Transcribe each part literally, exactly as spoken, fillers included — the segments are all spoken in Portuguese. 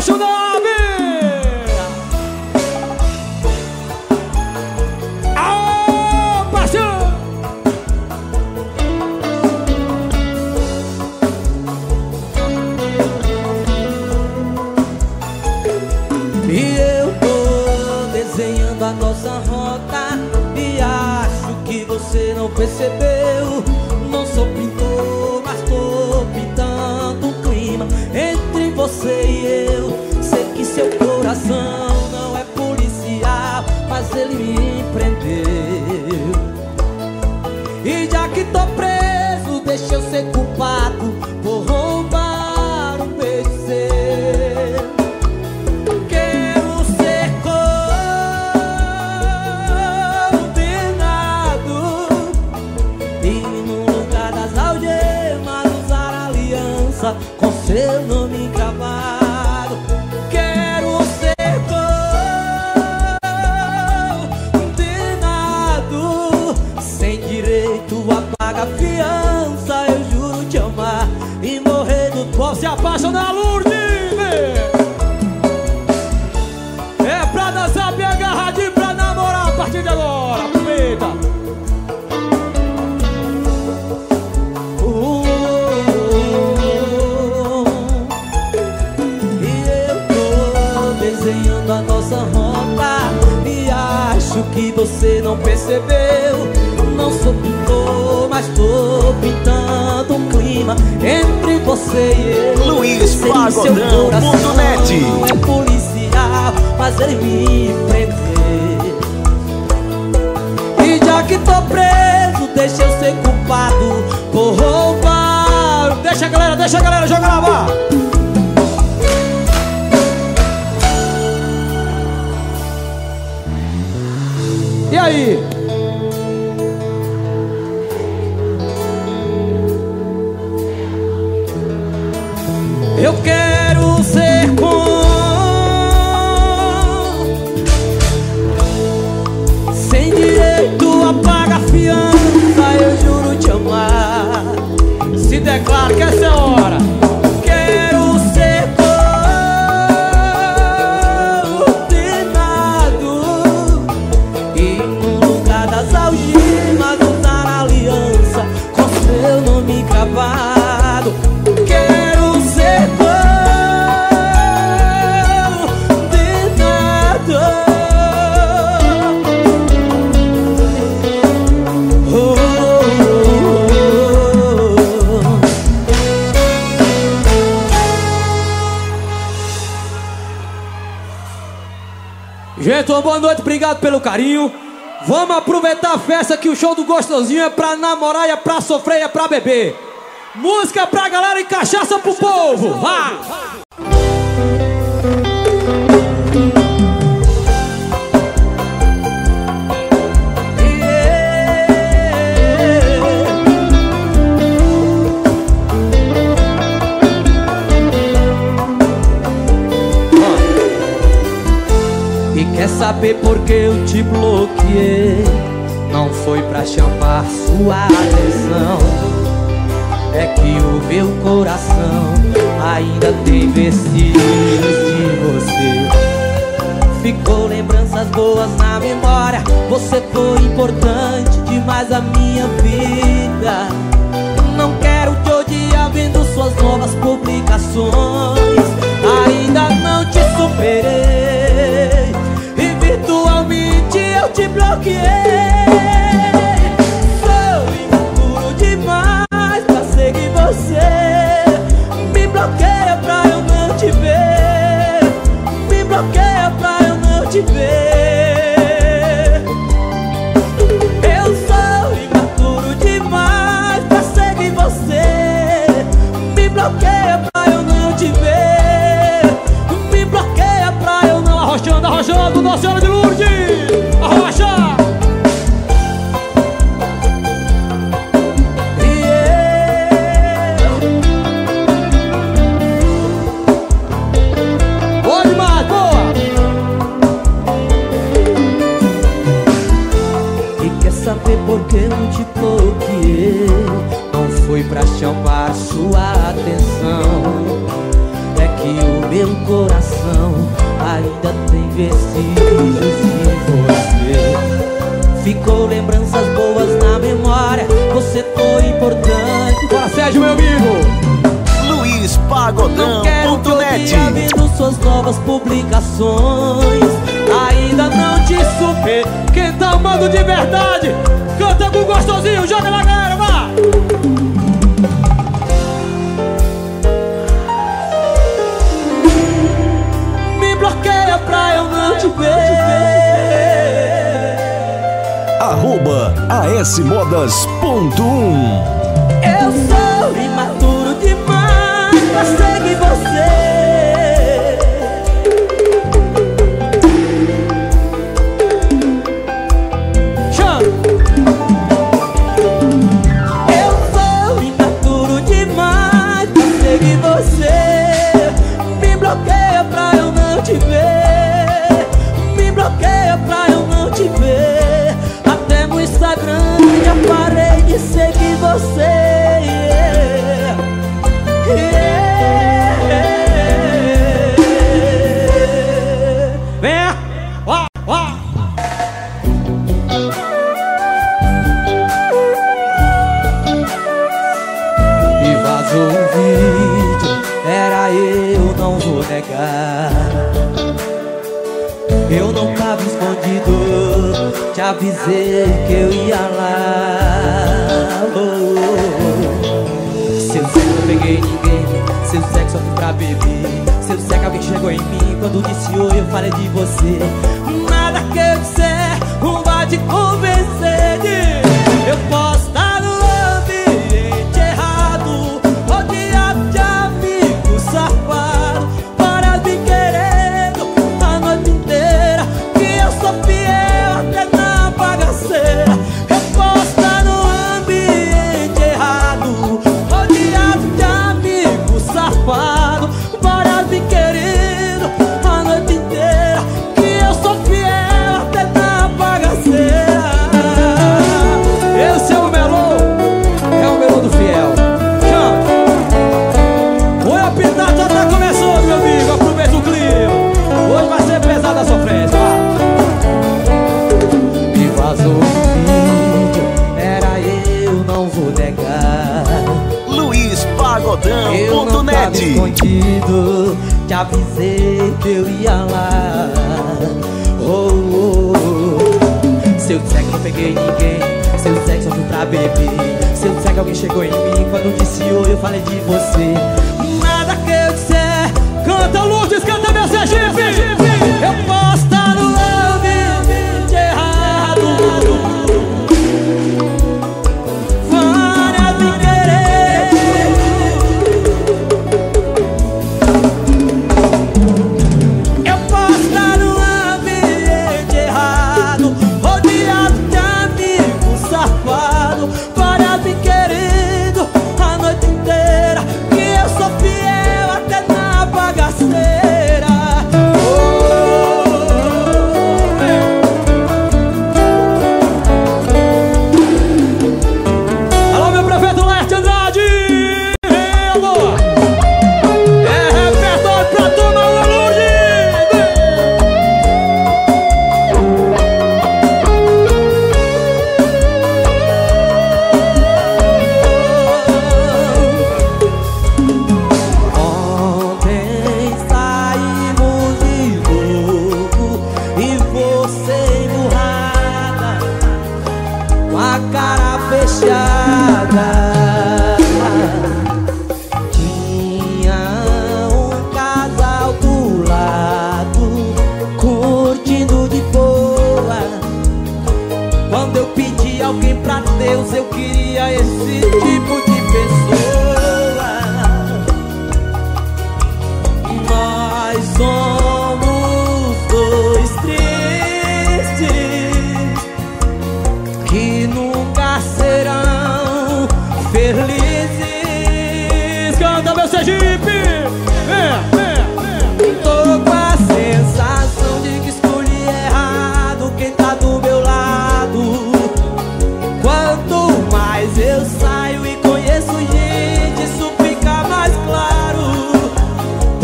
apaixonado. Aô, paixão! E eu tô desenhando a nossa rota e acho que você não percebeu. Não sou pintor, mas tô pintando um clima entre você e eu. Sei que seu coração não é policial, mas ele me prendeu. E já que tô preso, deixa eu ser culpado por roubar um beijo seu. Quero ser condenado e no lugar das algemas usar aliança com seu nome gravado. Quero ser condenado sem direito a pagar fiança. Eu juro te amar e morrer do Posso se apaixonar, Lourdes? É pra dançar bem agarradinho, pra namorar a partir de agora. Aproveita. Uh, E eu tô desenhando a nossa rota e acho que você não percebeu. Não sou pintor, mas tô pintando um clima entre você e eu. Luiz Sei que seu Pagodão coração ponto net. não é policial, mas ele me prendeu. E já que tô preso, deixa eu ser culpado por roubar. Deixa a galera, deixa a galera, joga lá, vá. E aí? Eu quero ser com sem direito a pagar fiança. Eu juro te amar. Se declara que essa é a hora. Quero ser condenado e no lugar das algemas usar aliança com seu nome gravado. Quero ser condenado. Oh, Gente, uma boa noite, obrigado pelo carinho. Vamos aproveitar a festa que o show do Gostosinho é pra namorar, é pra sofrer, é pra beber. Música pra galera e cachaça pro povo. Vá! E quer saber por que eu te bloqueei? Não foi pra chamar sua atenção, é que o meu coração ainda tem vestígios de você. Ficou lembranças boas na memória. Você foi importante demais a minha vida. Não quero te odiar vendo suas novas publicações. Ainda não te superei e virtualmente eu te bloqueei. Sou imaturo demais pra seguir você. Me bloqueia pra eu não te ver. Me bloqueia pra eu não te ver. Eu sou imaturo demais pra seguir você. Me bloqueia pra eu não te ver. Me bloqueia pra eu não... Arrochando, arrochando, Nossa Senhora de Lourdes! Arrocha! meu coração ainda tem vestígios de você. Ficou lembranças boas na memória, você foi importante. Bora, Sérgio, meu amigo! Luiz Pagodão ponto net. Vendo suas novas publicações, ainda não te superei. Quem tá amando de verdade, canta com gostosinho, joga na galera, vai! Me bloqueia pra eu não te ver. Arroba A S Modas ponto um. Eu sou imaturo demais pra seguir você. Chama! Eu sou imaturo demais pra seguir você. Me bloqueia pra eu não te ver. Me bloqueia pra eu não te ver. Até no Instagram já parei de seguir você. Um vídeo, era eu, não vou negar. Eu não tava escondido, te avisei que eu ia lá. Oh, oh. Seu sexo não peguei ninguém, seu sexo só fui pra beber. Seu sexo alguém chegou em mim, quando disse oi eu falei de você. Nada que eu disser não vai te convencer de eu posso estar no ambiente errado, rodeado de amigos safados, para me querendo a noite inteira, que eu sou fiel até na bagaceira. Eu posso estar no ambiente errado, rodeado de amigos safados, para me querendo a noite inteira, que eu sou fiel até na bagaceira. Esse é o melô, é o melô do fiel. Chama! O El Pintado já tá começando, meu amigo, aproveita o clima. Hoje vai ser pesada a sofrência, vai. Me vazou um vídeo, era eu, não vou negar. Luiz Pagodão Eu ponto não tava net. escondido, te avisei que eu ia lá. Oh, oh, oh. Seu sexo não peguei ninguém, seu sexo eu fui pra beber. Seu sexo alguém chegou em mim, quando disse oi eu falei de você. Nada que eu disser, Canta, Lourdes, canta, meu Sergipe! eu posso estar no ambiente errado, para me querer. Eu posso estar no ambiente errado, rodeado de amigos safados, para me querendo a noite inteira, que eu sou fiel até na bagaceira.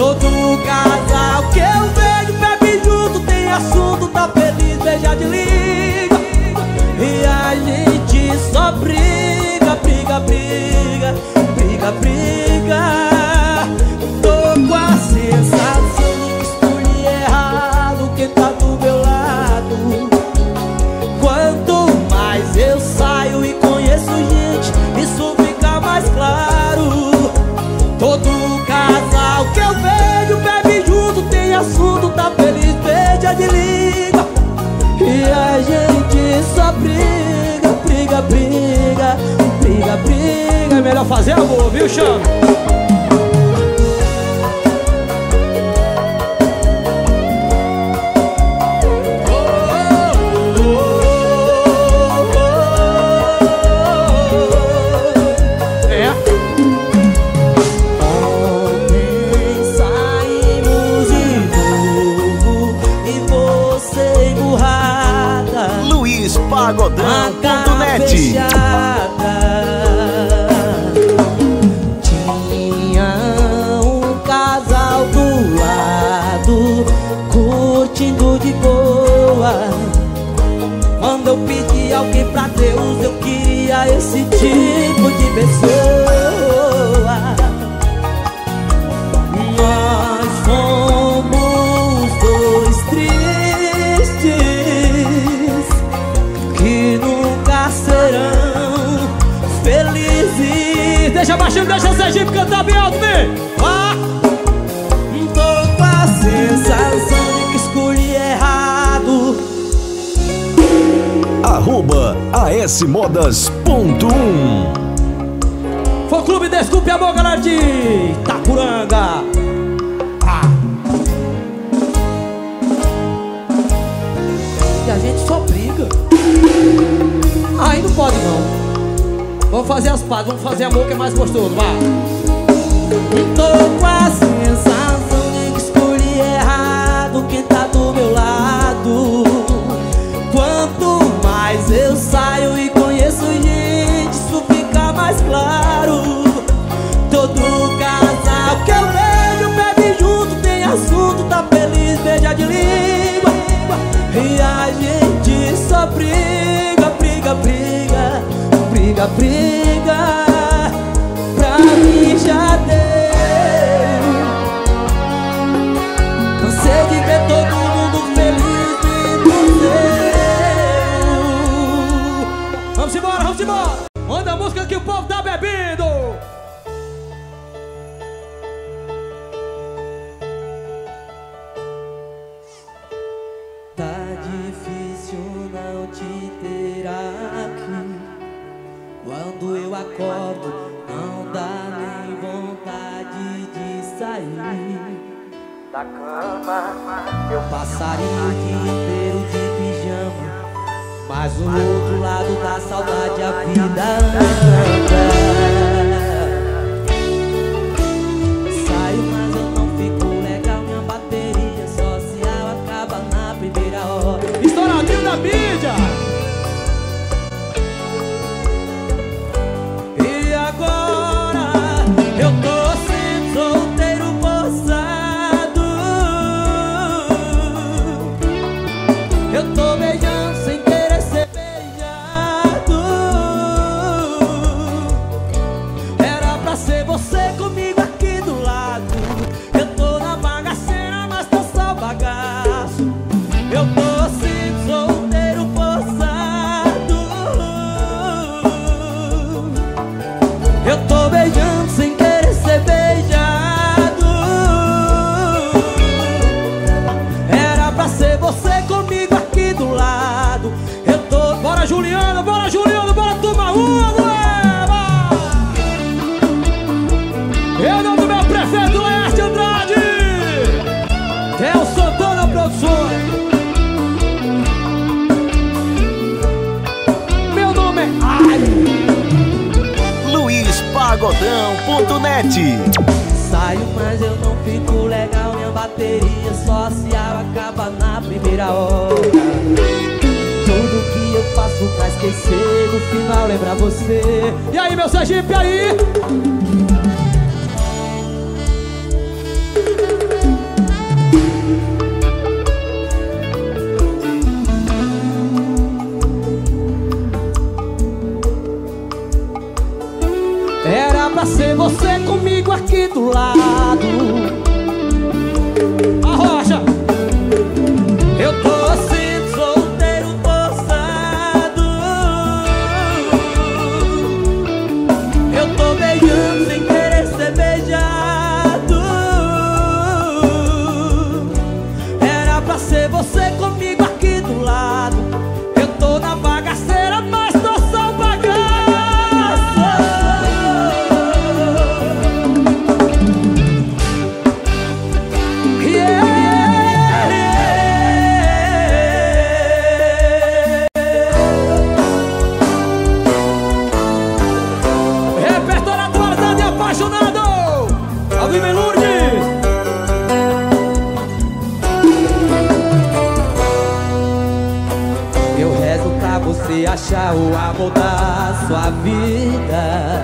Todo casal que eu vejo bebe junto, tem assunto, tá feliz, beija de liga. E a gente só briga, briga, briga, briga, briga. Tô com a sensação de que escolhi errado quem tá do meu lado. Quanto mais eu saio e conheço gente, isso fica mais claro. Todo casal que eu vejo bebe junto, tem assunto, tá feliz, beija de liga. E a gente só briga, briga, briga, briga, briga. É melhor fazer amor, viu, Chama? Pagodão ponto net. Tinha um casal do lado, curtindo de boa. Quando eu pedi alguém pra Deus, eu queria esse tipo de pessoa. Nós fomos dois tristes que nunca serão felizes. Deixa baixinho, deixa o Sergipe cantar bem alto, vem! Ah! Tô com a sensação de que escolhi errado. Arroba A S Modas ponto um. Fã Clube Desculpe Amor, galera de Itapuranga. Ah! E a gente só briga. Aí não pode não. Vamos fazer as pazes, vamos fazer amor que é mais gostoso, vai. Tô com a sensação de que escolhi errado quem tá do meu lado. Quanto mais eu saio e conheço gente, isso fica mais claro. Todo casal que eu vejo bebe junto, tem assunto, tá feliz, beija de língua. E a gente só briga, briga, briga, briga, briga. Pra mim já deu. Cansei de ver todo mundo feliz menos eu. Vamos embora, vamos embora. Manda a música que o povo tá bebendo. Tá difícil não te ter aqui. Quando eu acordo, não dá nem vontade de sair da cama. Eu passaria o dia inteiro de pijama, mas o outro lado da saudade a vida anda. Saio, mas eu não fico legal. Minha bateria social acaba na primeira hora. Estouradinho da mídia. E agora eu tô sendo solteiro forçado. Eu tô beijando sem querer ser beijado. Era pra ser você comigo aqui do lado. Eu tô na bagaceira, mas tô só bagaço. Eu tô sendo solteiro forçado. Eu tô beijando sem querer ser beijado. Era pra ser você comigo aqui do lado. Eu tô... Bora, Juliana, bora, Juliana, bora tomar uma, leva! Eu não do meu prefeito Laerte Andrade. É o Santana Produções. Meu nome é... Ai! Luiz Pagodão ponto net. Saio, mas eu não fico legal. Minha bateria social acaba na primeira hora. Tudo que eu faço pra esquecer, no final lembra você. E aí, meu Sergipe, aí? seja o amor da sua vida,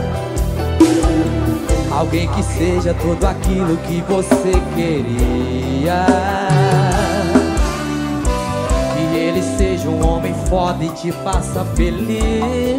alguém que seja tudo aquilo que você queria, que ele seja um homem foda e te faça feliz.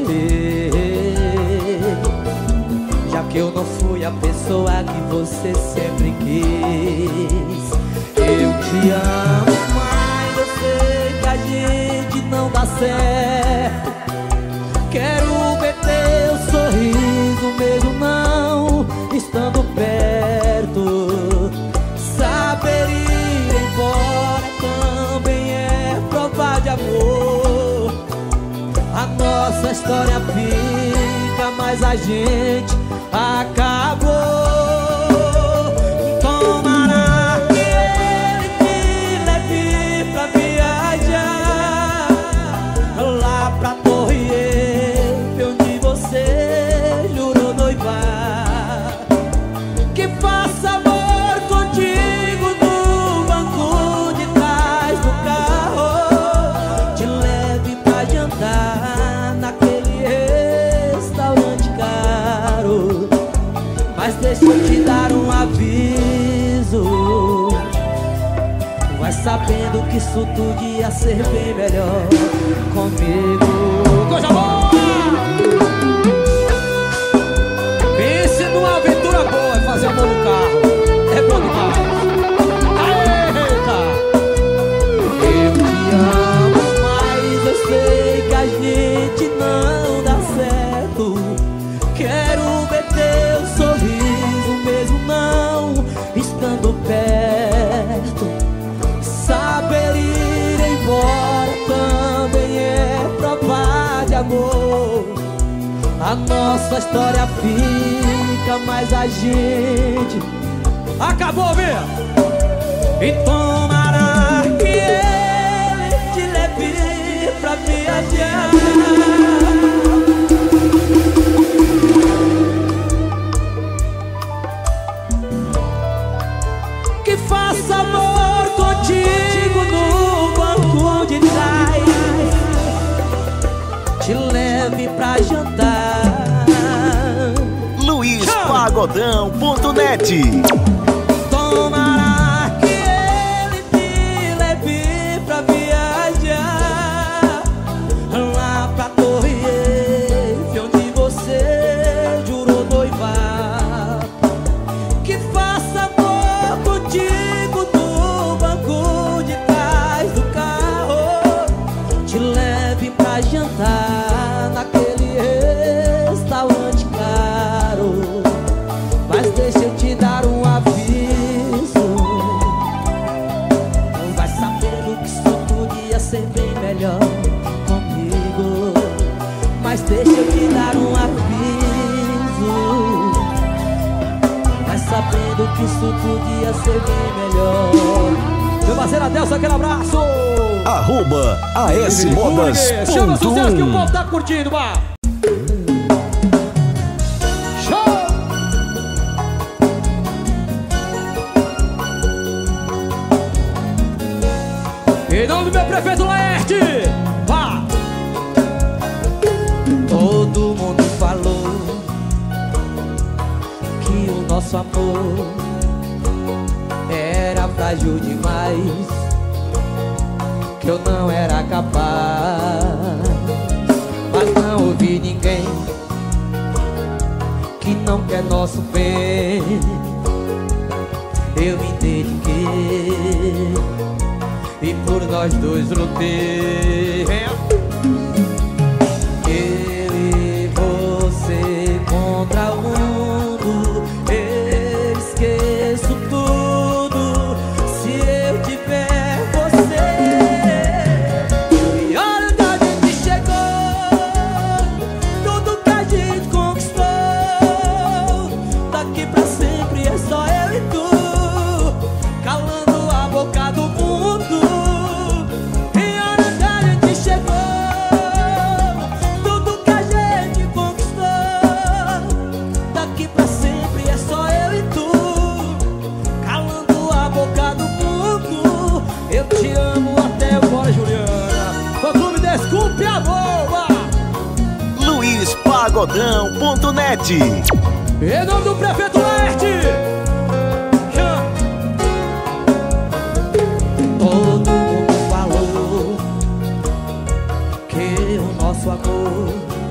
Já que eu não fui a pessoa que você sempre quis. Eu te amo, mas eu sei que a gente não dá certo. Quero ver teu sorriso mesmo não estando perto. Saber ir embora também é prova de amor. A nossa história fica, mas a gente acabou. Tomara que ele te leve pra viajar lá pra Torre Eiffel, onde você jurou noivar. Que faça amor contigo no banco de trás do carro, te leve pra jantar naquele restaurante caro. Mas deixa eu te dar um aviso, vai sabendo que isso tudo ia ser bem melhor comigo. Coisa boa! Pense numa aventura boa, é fazer amor no carro. É bom demais. Eita! Eu te amo, mas eu sei que a gente não dá certo. Quero ver teu sorriso mesmo não estando perto. Saber ir embora também é prova de amor. A nossa história fica, mas a gente Acabou, Bia! e tomara que ele te leve pra viajar. Que faça amor contigo no banco de trás, te leve pra jantar. Luiz Pagodão ponto net. Tomara que ele te leve pra viajar lá pra Torre Eiffel, onde você jurou noivar. Que faça amor contigo no banco de trás do carro, te leve pra jantar naquele restaurante caro. Mas deixa eu te dar um aviso, vai sabendo que isso tudo ia ser bem melhor comigo. Mas deixa eu te dar um aviso, vai sabendo que isso tudo ia ser bem melhor. Meu parceiro Adelson, aquele abraço! Arroba A S Modas Chama o ponto sucesso que o um. povo tá curtindo, vá! Em nome do meu prefeito Laerte, vá! Todo mundo falou que o nosso amor era frágil demais, que eu não era capaz. Mas não ouvi ninguém que não quer nosso bem. Eu me dediquei e por nós dois lutei. Eu e você contra o mundo. Eu esqueço tudo se eu tiver você. E olha onde a gente chegou, tudo que a gente conquistou. Daqui pra sempre é só eu e tu, calando a boca do mundo. E olha onde a gente chegou. pagodão ponto net. Em nome do prefeito Laerte. Todo mundo falou que o nosso amor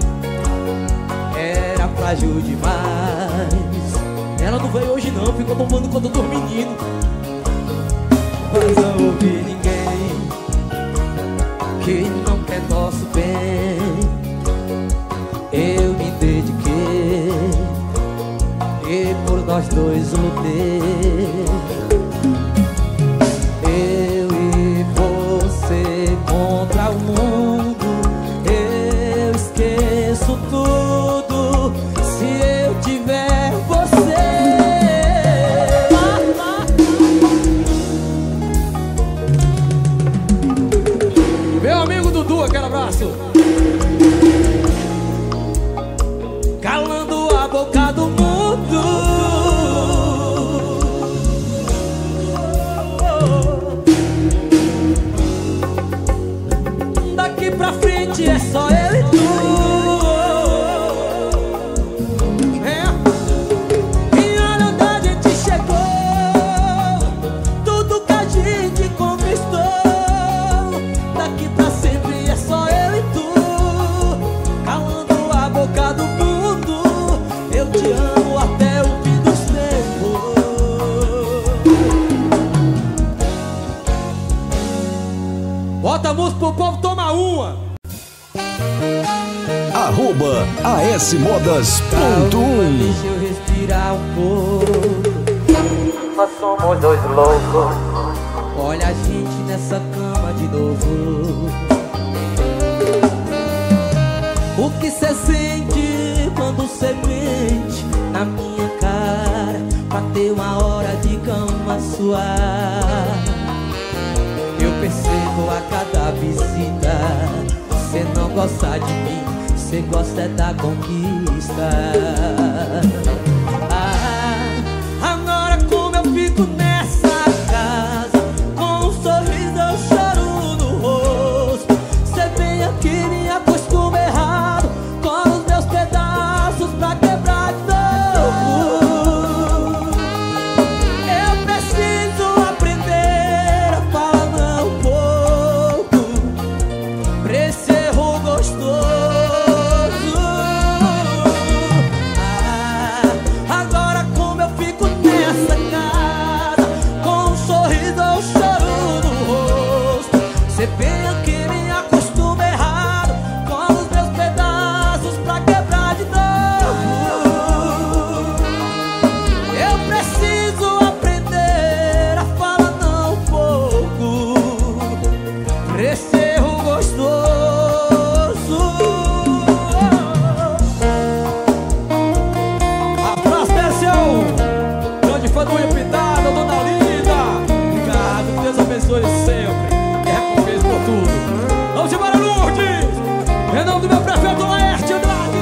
era frágil demais. Ela não veio hoje não, ficou tomando conta dos meninos. Mas não ouvi ninguém que não quer nosso bem. Eu me dediquei e por nós dois lutei. Eu e você contra o mundo. Eu esqueço tudo se eu tiver você. Meu amigo Dudu, aquele abraço. Calando a boca do mundo. Daqui pra frente é só eu e tu. É. E olha onde a gente chegou. Tudo que a gente conquistou. Daqui pra sempre é só eu e tu. Calando a boca do mundo. Eu te amo até o fim dos tempos. Bota a música pro povo tomar uma. Arroba asmodas ponto Calma, um. deixa eu respirar um pouco. Nós somos dois loucos. Olha a gente nessa cama de novo. O que cê sente quando cê mente na minha cara pra ter uma hora de cama suave? Eu percebo a cada visita. Cê não gosta de mim, cê gosta é da conquista. Ah, agora como eu fico nessa casa, com um sorriso eu choro no rosto. Cê vem aqui me acostuma errado, com os meus pedaços pra quebrar de novo. Eu preciso aprender a falar não um pouco pra esse erro gostoso. Ah, agora como eu fico nessa casa, com um sorriso eu choro no rosto. Cê vem aqui me acostuma errado, com os meus pedaços pra quebrar de novo. Eu preciso aprender a falar não um pouco pra esse erro gostoso. Abraço, Tercião. Grande fã do Unha Pintada, dona Linda. Obrigado, que Deus abençoe sempre. E recompense por tudo. Vamos embora, Lourdes. Em nome do meu prefeito Laerte Andrade.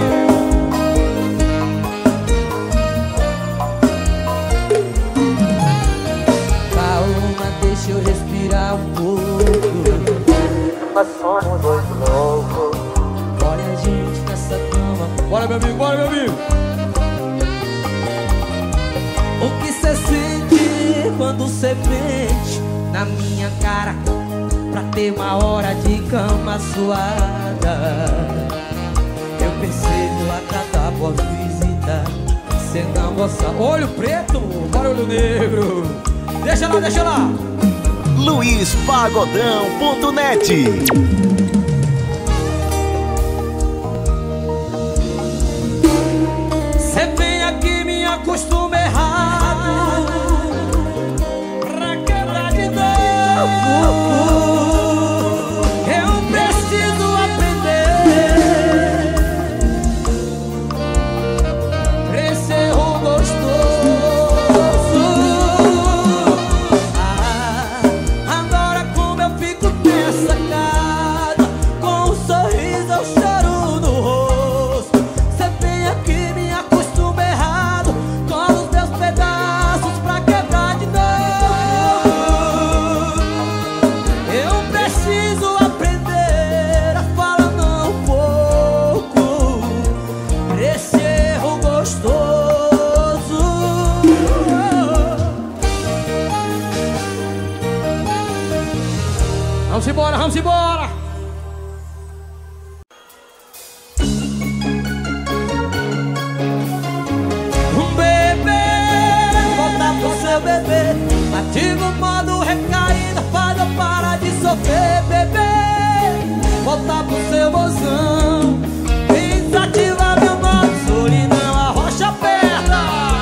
Calma, deixa eu respirar um pouco. Nós somos dois loucos. Olha a gente nessa cama. Bora, meu amigo, bora, meu amigo. O que cê sente quando cê mente na minha cara pra ter uma hora de cama suada? Eu percebo a cada voz visita. Cê não gosta. Olho preto, bora, olho negro. Deixa lá, deixa lá. luiz pagodão ponto net. Cê vem aqui me acostuma errado pra quebrar de novo. Eu preciso aprender pra esse erro gostoso. Ah, agora como eu fico nessa casa, com um sorriso eu choro no rosto. Cê vem aqui me acostuma errado, com os meus Vamos embora, vamos embora. Um bebê, volta pro seu bebê. Ativa o modo recaída, faz eu parar de sofrer. Bebê, volta pro seu mozão. Desativa meu modo solidão, a rocha aperta.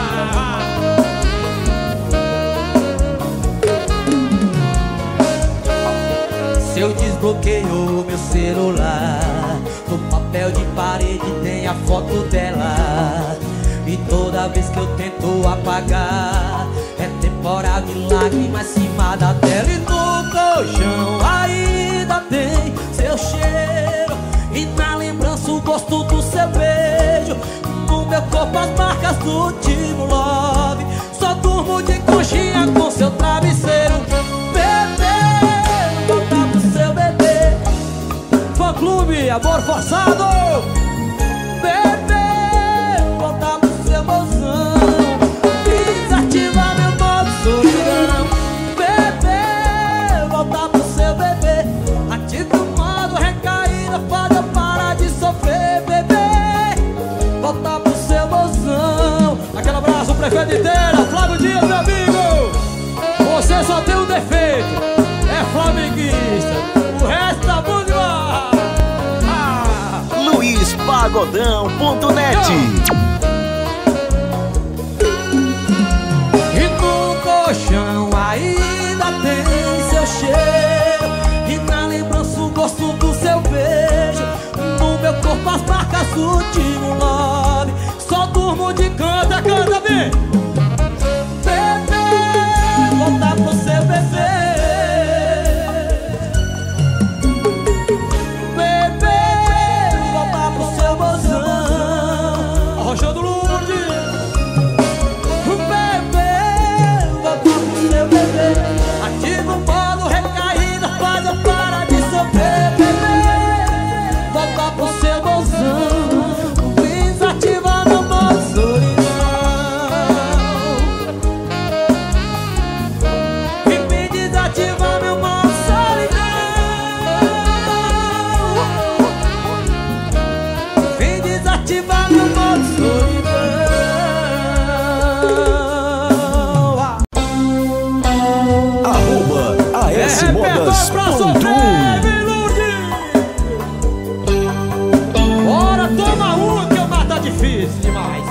Se eu desbloqueio meu celular, no papel de parede tem a foto dela. E toda vez que eu tento apagar, é temporal de lágrimas acima da tela. E no colchão ainda tem seu cheiro, e na lembrança o gosto do seu beijo. No meu corpo as marcas do último love. Só durmo de conchinha com seu travesseiro. Bebê, volta pro seu bebê. Fã Clube, amor forçado. Bebê, volta pro seu mozão. Desativa meu modo solidão. Bebê, volta pro seu bebê. Ativa o modo recaída, faz eu parar de sofrer. Bebê, volta pro seu mozão. Aquele abraço, prefeito de Teira, Flávio Dias, meu amigo. Você só tem um defeito, é flamenguista. O resto tá bom demais. Ah. Luiz Pagodão ponto net. E no colchão ainda tem seu cheiro, e na lembrança o gosto do seu beijo. No meu corpo as marcas do último love. Só durmo de canta, canta bem. Bebê, volta pro seu bebê. Bebê, volta pro seu mozão. Arrochando Lourdes. Bebê, volta pro seu bebê. Ativa o modo recaída, faz eu parar de sofrer. Bebê, volta pro seu mozão. Desativa meu modo solidão. E me desativa meu modo solidão. Vem desativar meu modo solidão. Arroba A S Modas ponto um. Bora, toma uma que eu mato, tá difícil demais.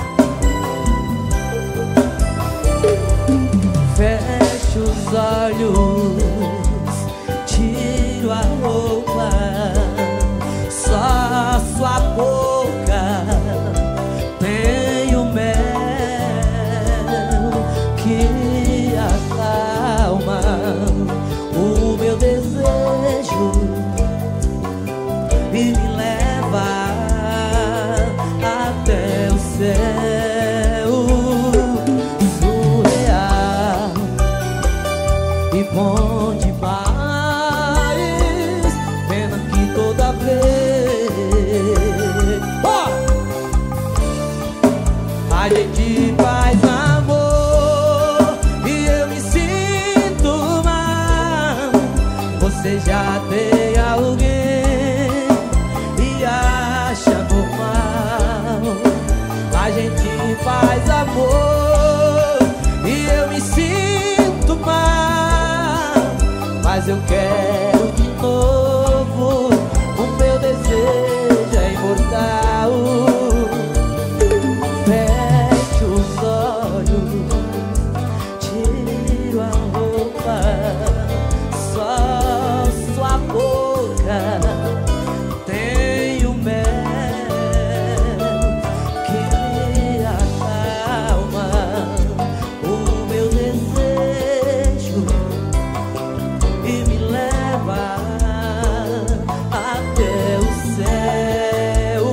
Fecho os olhos, tiro a roupa, só sua boca tem o mel que acalma o meu desejo e me leva até o céu. Surreal e bom demais. Pena que toda vez oh! a gente faz amor e eu me sinto mal. Você já tem alguém e acha normal. A gente faz amor e eu me sinto mal, mas eu quero de novo. O meu desejo é imortal. Fecho os olhos, tiro a roupa, só sua boca tem o mel que acalma o meu desejo e me leva até o céu.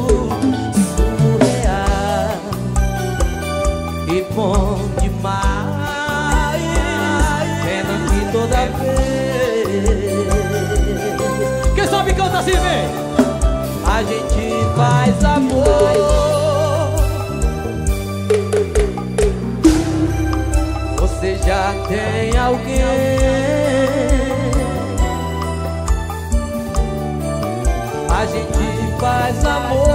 Surreal e bom demais. Pena que toda vez Quem sabe canta assim, vem. a gente faz amor você já tem alguém a gente faz amor.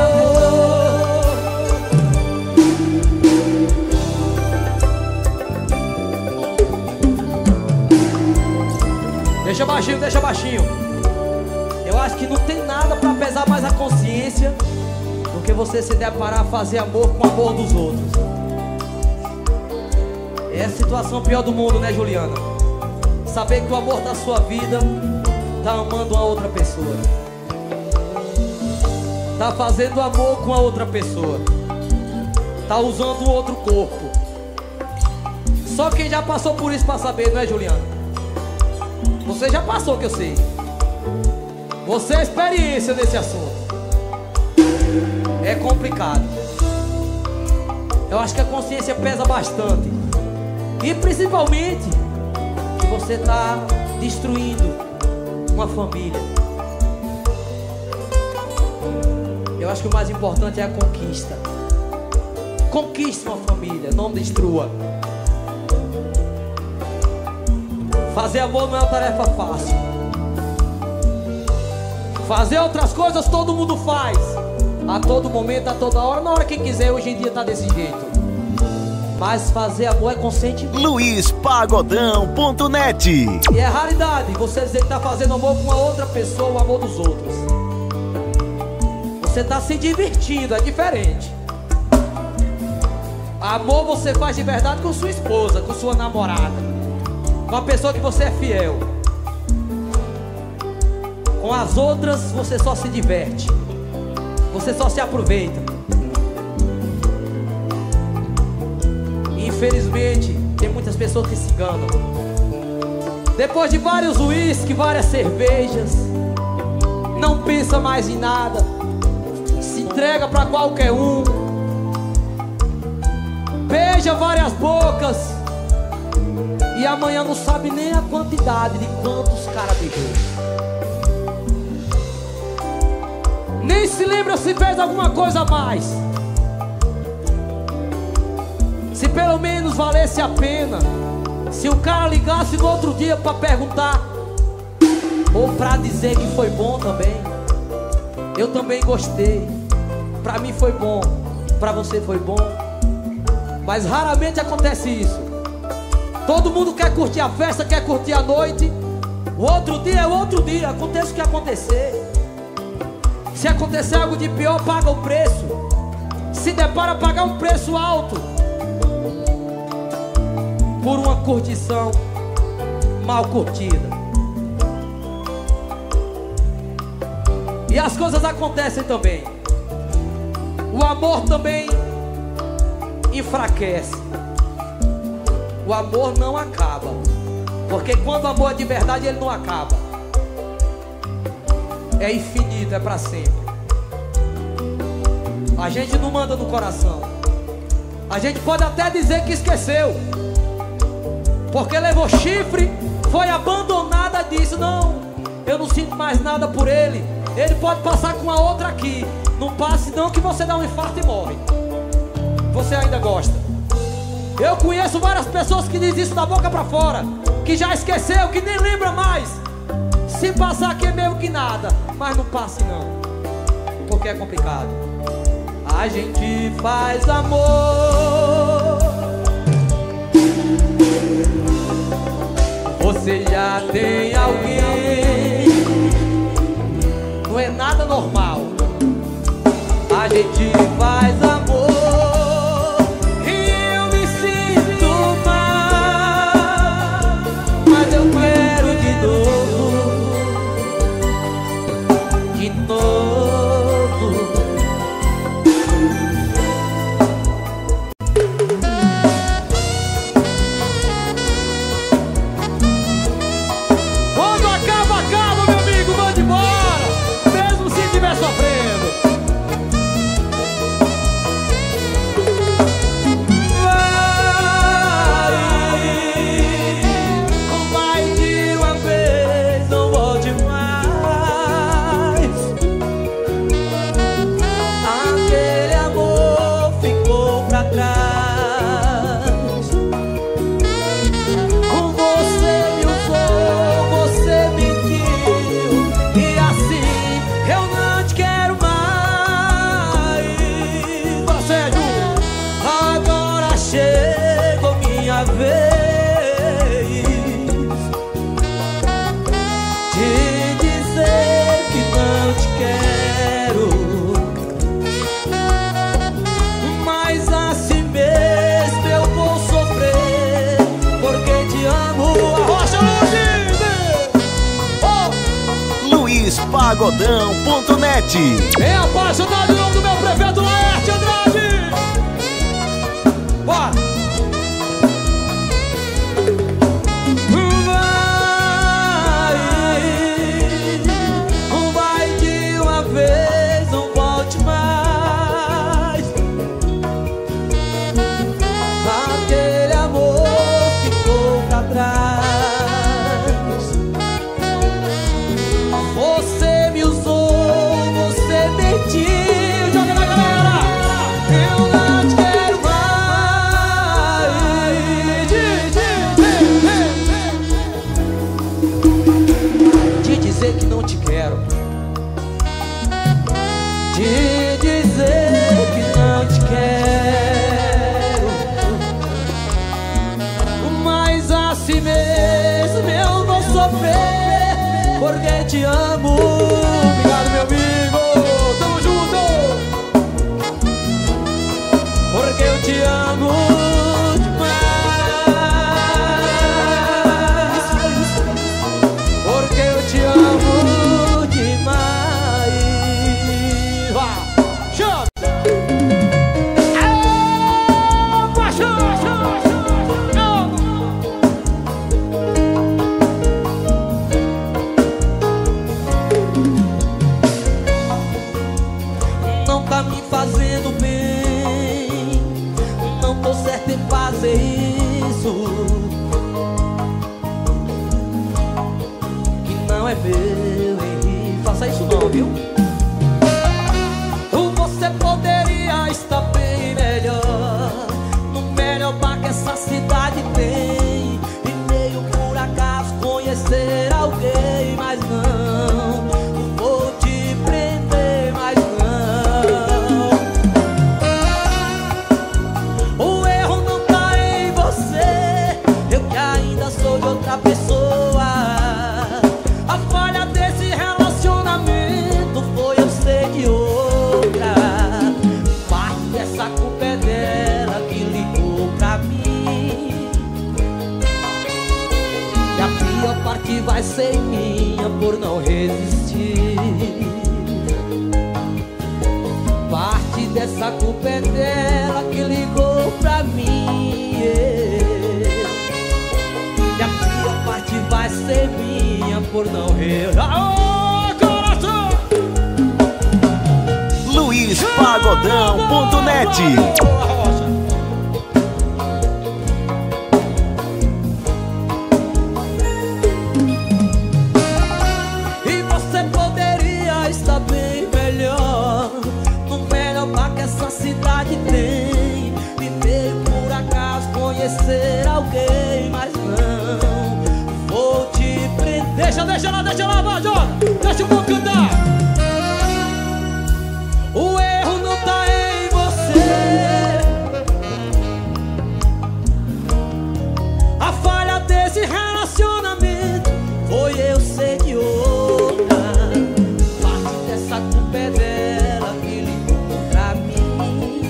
Deixa baixinho, deixa baixinho. Eu acho que não tem nada pra pesar mais a consciência do que você se deparar a fazer amor com o amor dos outros. É a situação pior do mundo, né, Juliana? Saber que o amor da sua vida tá amando uma outra pessoa, tá fazendo amor com a outra pessoa, tá usando um outro corpo. Só quem já passou por isso pra saber, não é, Juliana? Você já passou, que eu sei. Você é experiência nesse assunto. É complicado. Eu acho que a consciência pesa bastante. E principalmente que você está destruindo uma família. Eu acho que o mais importante é a conquista. Conquiste uma família, não destrua. Fazer amor não é uma tarefa fácil. Fazer outras coisas todo mundo faz, a todo momento, a toda hora, na hora que quiser. Hoje em dia tá desse jeito. Mas fazer amor é consentimento. Luiz Pagodão ponto net. E é raridade você dizer que tá fazendo amor com a outra pessoa, o amor dos outros. Você tá se divertindo, é diferente. Amor você faz de verdade com sua esposa, com sua namorada, com a pessoa que você é fiel. Com as outras você só se diverte, você só se aproveita. Infelizmente tem muitas pessoas que se enganam. Depois de vários uísques, várias cervejas, não pensa mais em nada, se entrega pra qualquer um, beija várias bocas e amanhã não sabe nem a quantidade de quantos caras beijou. Nem se lembra se fez alguma coisa a mais. Se pelo menos valesse a pena, se o cara ligasse no outro dia pra perguntar, ou pra dizer que foi bom também. Eu também gostei, pra mim foi bom, pra você foi bom. Mas raramente acontece isso. Todo mundo quer curtir a festa, quer curtir a noite. O outro dia é outro dia, aconteça o que acontecer. Se acontecer algo de pior, paga o preço. Se depara a pagar um preço alto por uma curtição mal curtida. E as coisas acontecem também. O amor também enfraquece. O amor não acaba, porque quando o amor é de verdade, ele não acaba. É infinito, é para sempre. A gente não manda no coração. A gente pode até dizer que esqueceu, porque levou chifre, foi abandonada, disse: não, eu não sinto mais nada por ele. Ele pode passar com a outra aqui. Não passe não, que você dá um infarto e morre. Você ainda gosta. Eu conheço várias pessoas que dizem isso da boca pra fora, que já esqueceu, que nem lembra mais. Se passar aqui é mesmo que nada. Mas não passe não, porque é complicado. A gente faz amor. Você já tem alguém. Não é nada normal. A gente faz amor. E eu me sinto mal, mas eu quero de novo. De novo. Quando acaba, acaba, meu amigo, manda embora, mesmo se estiver sofrendo. Luiz Pagodão ponto net. É apaixonado em nome do meu prefeito Laerte Andrade. Bora! Vai, vai de uma vez, não volte mais. Aquele amor ficou pra trás. Você me usou, você mentiu. Joga na galera! Eu não te quero mais. De dizer que não te quero, de dizer que não te quero, mas assim mesmo eu vou sofrer, porque te amo. Obrigado, meu amigo, tamo junto. Porque eu te amo demais. Porque eu te amo demais. Vá, chama. Ah, paixão, chama, chama. Não tá me fazendo bem, não tô certo em fazer isso, que não é meu, Henrique. Faça isso não, viu? Você poderia estar bem melhor, no melhor bar que essa cidade tem, e meio por acaso conhecer alguém, mas não vou te prender, mas não. O erro não tá em você, eu que ainda sou de outra pessoa. A falha desse relacionamento foi eu ser de outra. Parte dessa culpa é dela que ligou pra mim, e a pior parte vai ser minha por não resistir. Parte dessa culpa é dela que ligou pra mim, yeah. E a pior parte vai ser minha por não resistir. Aô, coração! Luiz Pagodão ponto net. E você poderia estar bem melhor, no melhor bar que essa cidade tem, e veio por acaso conhecer alguém, mas não vou te prender. Deixa, deixa lá, deixa lá, vai, Jota. Deixa o povo cantar. O erro não tá em você, a falha desse relacionamento foi eu ser de outra. Parte dessa culpa é dela que ligou pra mim,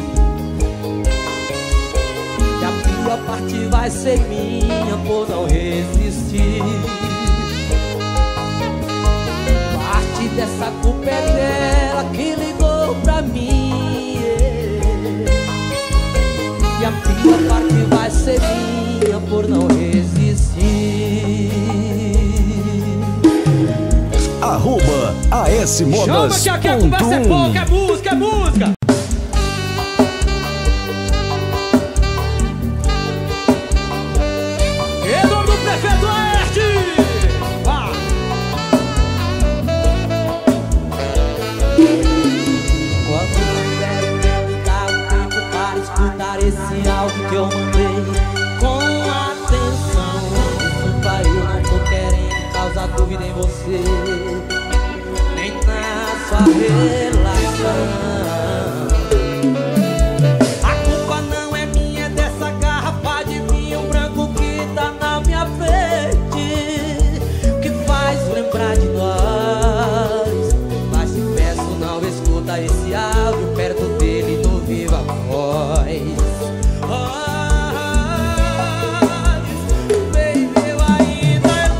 e a pior parte vai ser minha por não resistir. Parte dessa culpa é dela que ligou pra mim, yeah. E a pior parte vai ser minha por não resistir. Arroba A S Chama Modas que aqui a conversa é pouca, é música, é música. Em nome do prefeito Laerte. Vá. Quando tiver ligar o tempo para escutar esse áudio que eu mandei com atenção, desculpa, eu não tô querendo causar dúvida em você, nem na sua relação. A culpa não é minha, é dessa garrafa de vinho branco que tá na minha frente, que faz lembrar de nós. Mas te peço, não escuta esse áudio perto dele no viva voz. Baby, eu ainda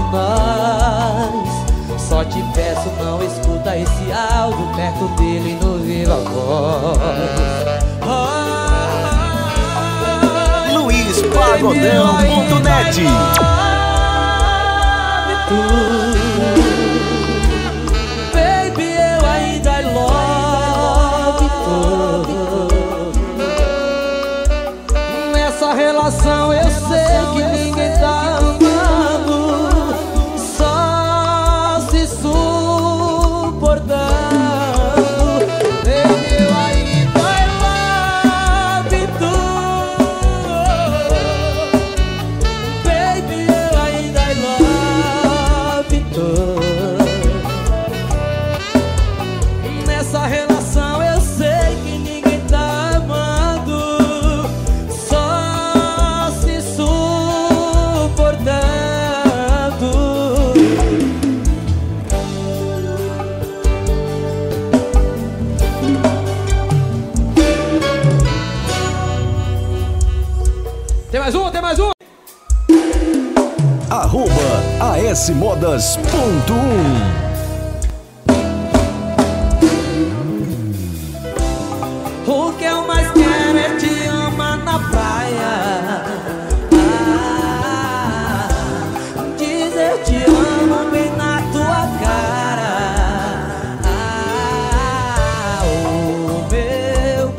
nós. Só te peço, não escuta esse áudio perto dele no viva voz. Oh, Luiz Pagodão ponto net. Baby, eu ainda I love you. Nessa relação eu sei que ninguém tá amando, só se suportando. Baby, eu ainda I love you. Baby, eu ainda I love you. Nessa relação eu sei que ninguém tá amando, só se suportando. Tem mais um, tem mais um. Arroba asmodas ponto um. O que eu mais quero é te amar na praia, ah, dizer te amo bem na tua cara. Ah, o meu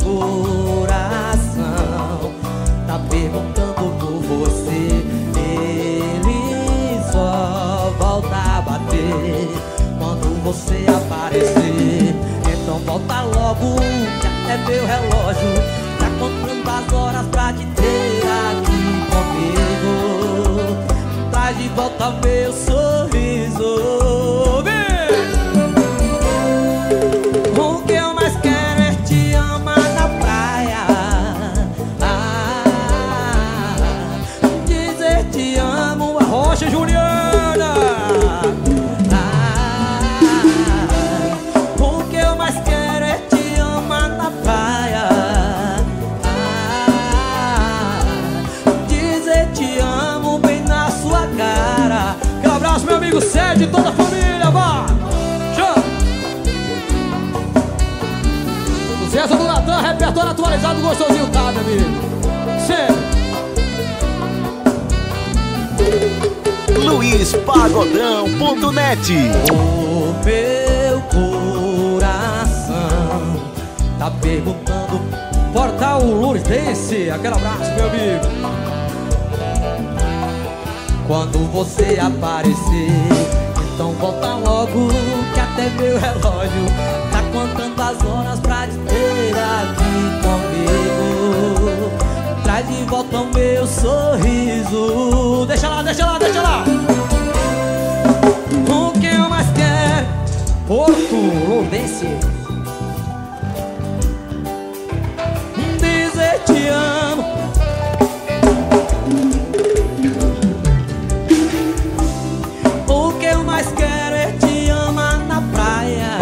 coração tá perguntando por você, ele só volta a bater quando você aparecer. Então volta logo, que até meu relógio tá contando as horas pra te ter aqui comigo. Traz de volta meu sorriso. Vem! O que eu mais quero é te amar na praia, ah, dizer te amo. A Rocha Juliana. O que eu mais quero é te amar na praia, ah, dizer te amo bem na sua cara. Aquele abraço, meu amigo Sérgio e toda a família, vá! Chama! Sucesso do Natan, repertório atualizado, gostosinho, tá, meu amigo? Sempre! Luiz Pagodão ponto net. O meu coração tá perguntando. Portal Lourdes desse, aquele abraço, meu amigo. Quando você aparecer, então volta logo, que até meu relógio tá contando as horas pra te ter aqui comigo. Traz de volta o meu sorriso. Deixa lá, deixa lá, deixa lá. O que eu mais quero, Porto Lourdes. dizer te amo. O que eu mais quero é te amar na praia,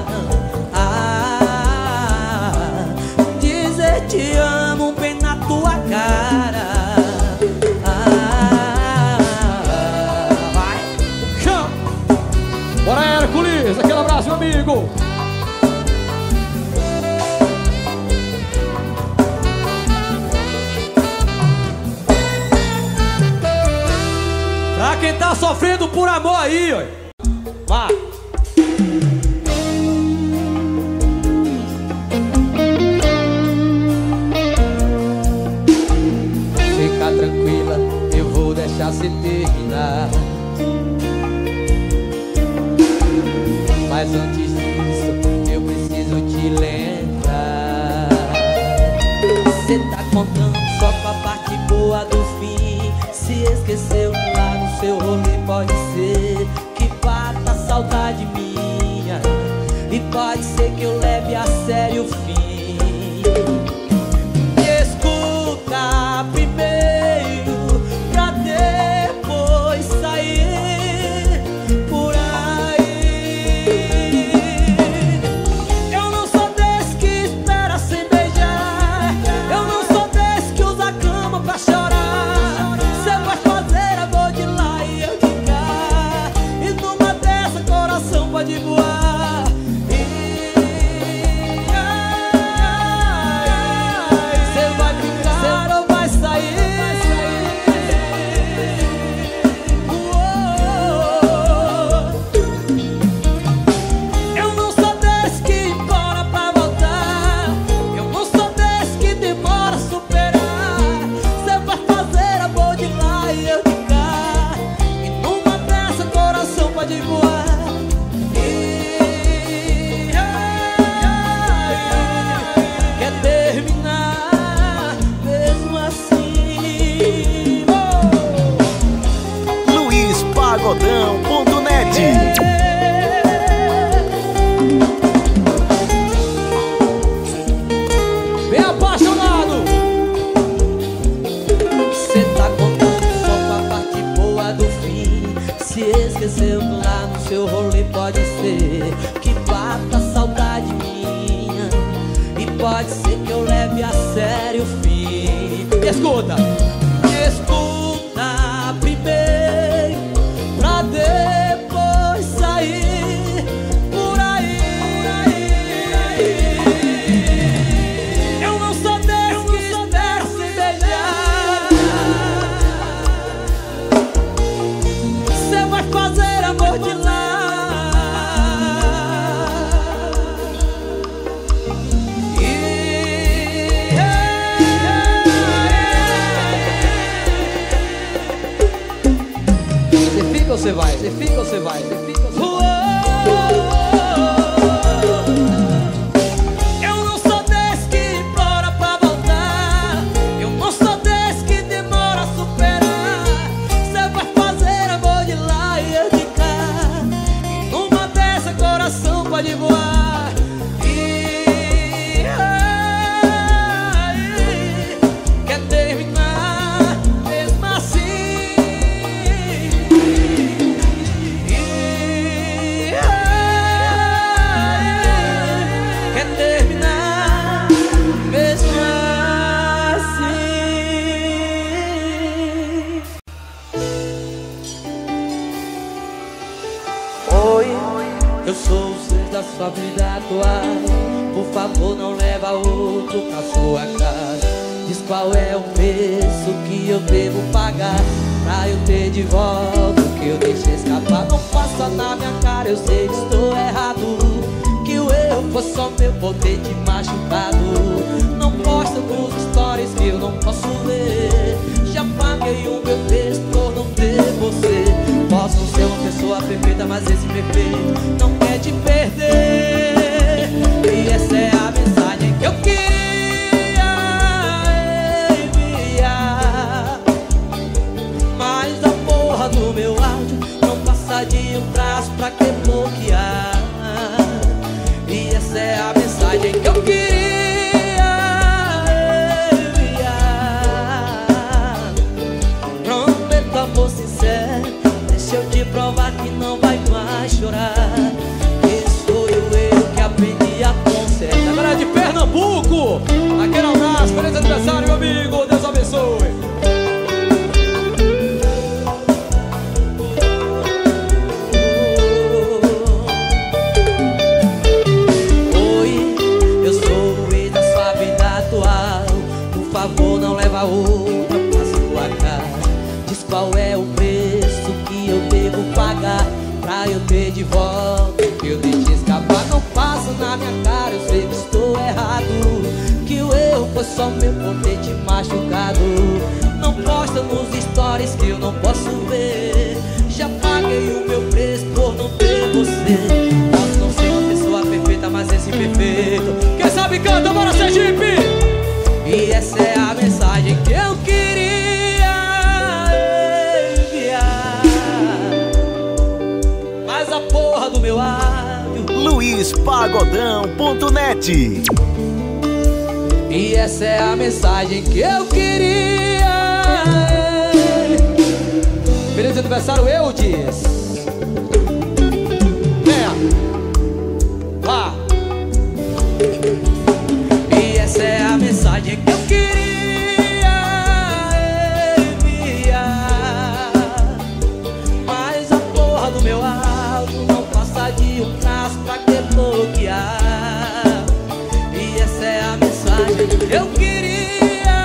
ah, dizer te amo bem na tua cara. Ah, vai. Chama! Bora, Hércules, aquele abraço, meu amigo. Pra quem tá sofrendo por amor aí, ó. Vá. Fica tranquila, eu vou deixar você terminar. Mas antes disso, eu preciso te lembrar. Você tá contando só com a parte boa do fim. Se esqueceu que lá no seu rolê pode ser que bata saudade minha, e pode ser que eu leve a sério o fim. Me escuta primeiro, pra depois sair por aí. Eu não sou desse que espera sem beijar, eu não sou desse que usa a cama pra chorar. Cê vai fazer amor de lá e eu de cá. pode voar. E quer terminar mesmo assim. Oh! Luiz Pagodão ponto net. Bem apaixonado. Cê tá contando só com a parte boa do fim. Se esqueceu que lá no seu rolê pode ser que bata saudade minha, e pode ser que eu leve a sério o fim. Escuta. Escuta primeiro pra depois sair por aí. Eu não sou desse que espera se beijar. Cê vai fazer amor de lá. Você fica ou você vai? Você fica ou você vai? Você fica ou você vai? Eu não sou desse que implora pra voltar. Eu não sou desse que demora a superar. Cê vai fazer amor de lá e eu de cá. E numa dessa coração pode voar. E ai, quer terminar mesmo assim. Quer terminar mesmo assim. Oi, eu sou o ser da sua vida atual. Por favor, não leva outro pra sua casa. Diz qual é o preço que eu devo pagar pra eu ter de volta o que eu deixei escapar. Não passa na minha cara, eu sei que estou errado, que o erro foi só meu por ter te machucado. Não posta nos stories que eu não posso ver. Já paguei o meu preço por não ter você. Posso não ser uma pessoa perfeita, mas esse perfeito não quer te perder. E essa é a mensagem que eu queria enviar. Mas a porra do meu áudio não passa de um traço pra que bloquear. E essa é a mensagem que eu queria enviar. Prometo amor sincero, deixa eu te provar que não vai mais chorar. Esse foi o erro que aprendi a consertar. Agora é de Pernambuco. Aquele abraço, feliz aniversário, meu amigo. Deus abençoe. Oi, eu sou o ex da sua vida atual. Por favor, não leva outra pra sua casa. Diz qual é o preço que eu devo pagar pra eu ter de volta o que eu deixei escapar. Não passa na minha cara, eu sei que estou errado, que o erro foi só meu por ter te machucado. Não posta nos stories que eu não posso ver. Já paguei o meu preço por não ter você. Posso não ser uma pessoa perfeita, mas esse perfeito. Quem sabe canta, bora Sergipe. E essa é a mensagem que eu queria enviar. Mas a porra do meu áudio. Luiz Pagodão ponto net. E essa é a mensagem que eu queria. Feliz aniversário, Eudes. Venha. Vá. E essa é a mensagem que eu queria enviar. Mas a porra do meu áudio não passa de um traço pra que bloquear. E essa é a mensagem que eu queria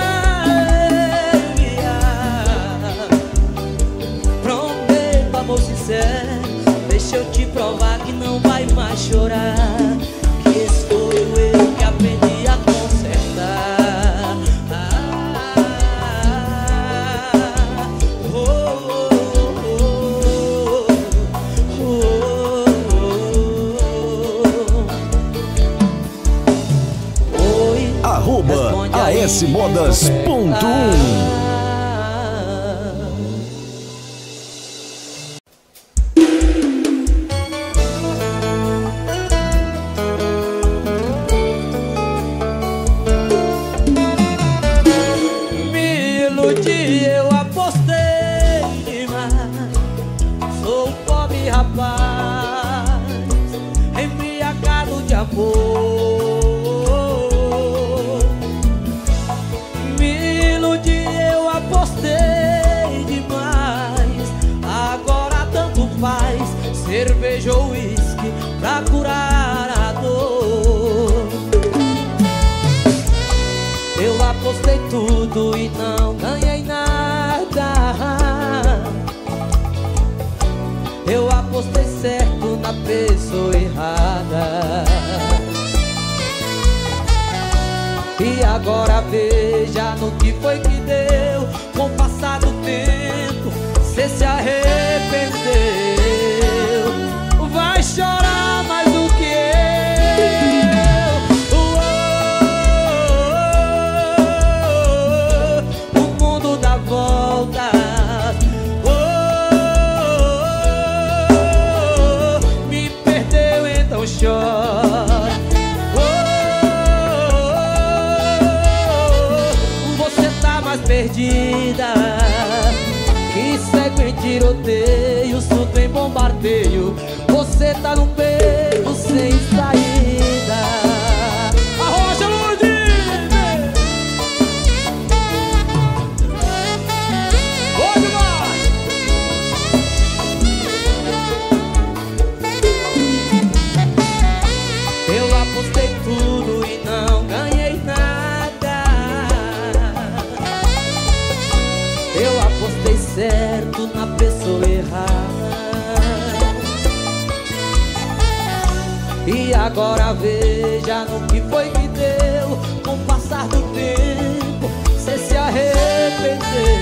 enviar. Prometo amor sincero, deixa eu te provar que não vai mais chorar. Que esse foi o erro que aprendi a consertar. Ah, oh, oh, oh, oh, oh. S Modas ponto um. Cerveja ou uísque pra curar a dor. Eu apostei tudo e não ganhei nada. Eu apostei certo na pessoa errada. E agora veja no que foi que deu. Com o passar do tempo, cê se arrependeu. Vai chorar mais do que eu. Oh, oh, oh, o mundo dá voltas. Oh, oh, oh, me perdeu, então chora. Oh, oh, oh, você tá mais perdida que segue em tiroteio, surto em bombardeio. Você tá num beco sem saída. Arrocha, Lourdes! Oi, demais! Eu apostei tudo e não ganhei nada. Eu apostei certo na pessoa errada. E agora veja no que foi que deu. Com o passar do tempo, cê se arrependeu.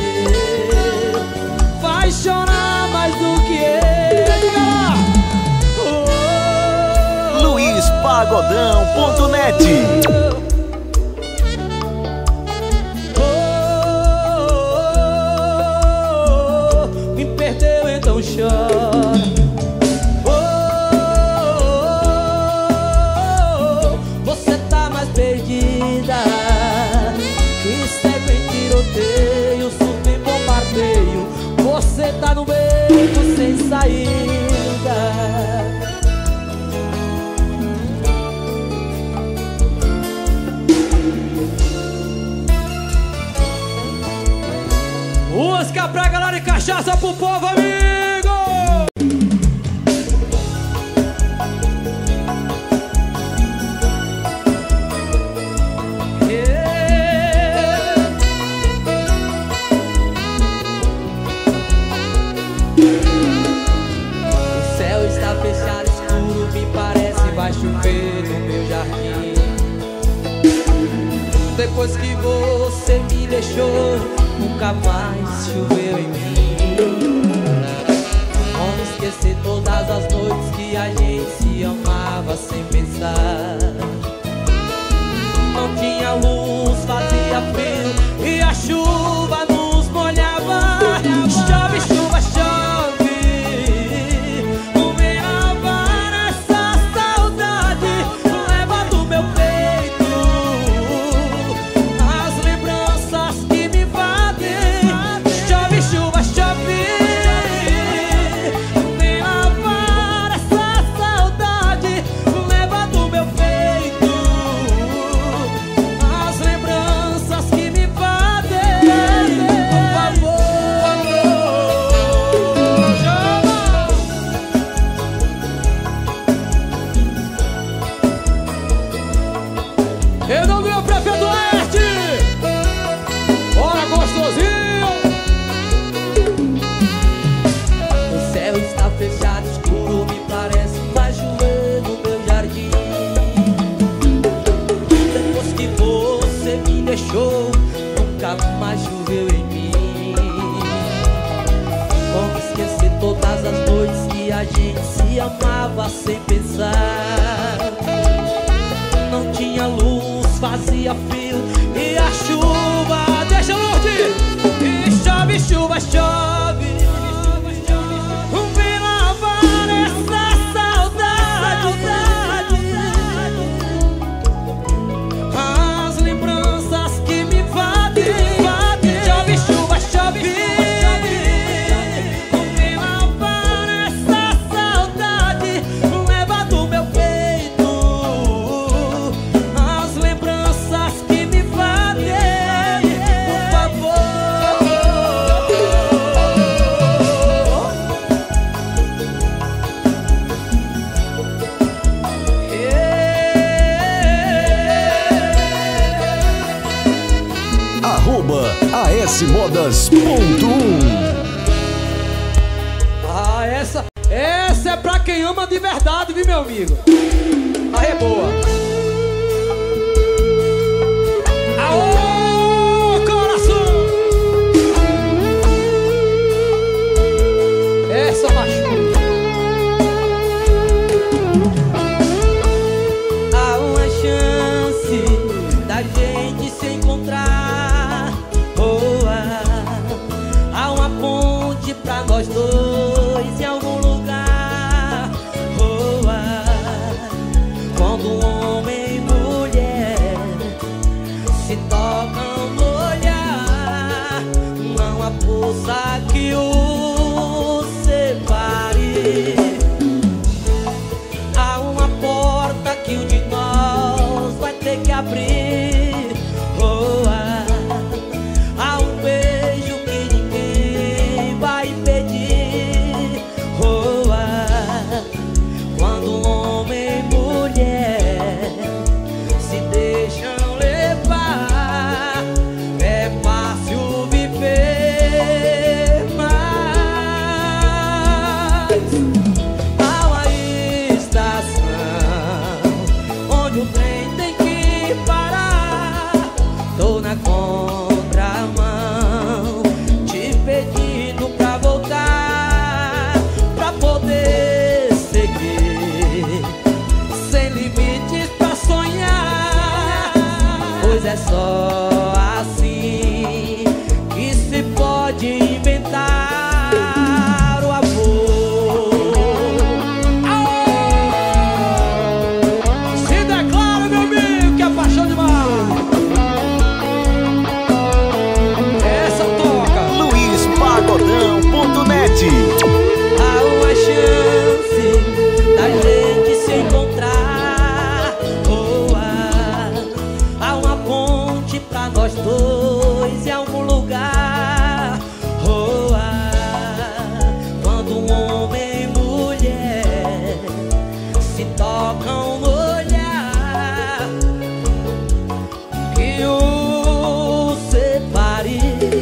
Vai chorar mais do que eu. Oh, Luiz Pagodão ponto net. Oh, oh, me perdeu, então chora. Perdida, que segue em tiroteio, surto em bombardeio. Você tá no beco sem saída. Música pra galera e cachaça pro povo, amigo! Vai chover no meu jardim. Depois que você me deixou, nunca mais choveu em mim. Como esquecer todas as noites que a gente se amava sem pensar. Não tinha luz, fazia frio e a chuva nos molhava. Chove, chuva, chove. Nunca mais choveu em mim. Como esquecer todas as noites que a gente se amava sem pensar. Não tinha luz, fazia frio e a chuva S Modas ponto um. Ah, essa, essa é pra quem ama de verdade, viu, meu amigo? Aí é boa. Aô, coração! Essa machuca. Há uma chance da gente se encontrar. Oh, ah, há uma ponte pra nós dois em algum lugar. Oh, ah, quando um homem e mulher se tocam no olhar, não há força que o separe. Há uma porta que um de nós vai ter que abrir. Oh, ah, há um beijo que ninguém vai pedir. Oh, ah, quando um homem e mulher se deixam levar, é fácil viver, mas há uma estação onde o trem tem que parar. Tô na contramão, te pedindo pra voltar, pra poder seguir, sem limites pra sonhar. Pois é só assim que se pode inventar o amor. Se declara, meu amigo, que é paixão demais. Essa toca. Luiz Pagodão ponto net. Há uma chance da gente se encontrar. Oh, ah, há uma ponte pra nós dois em algum lugar. Oh, ah, quando um homem e mulher se tocam no olhar, que o separe.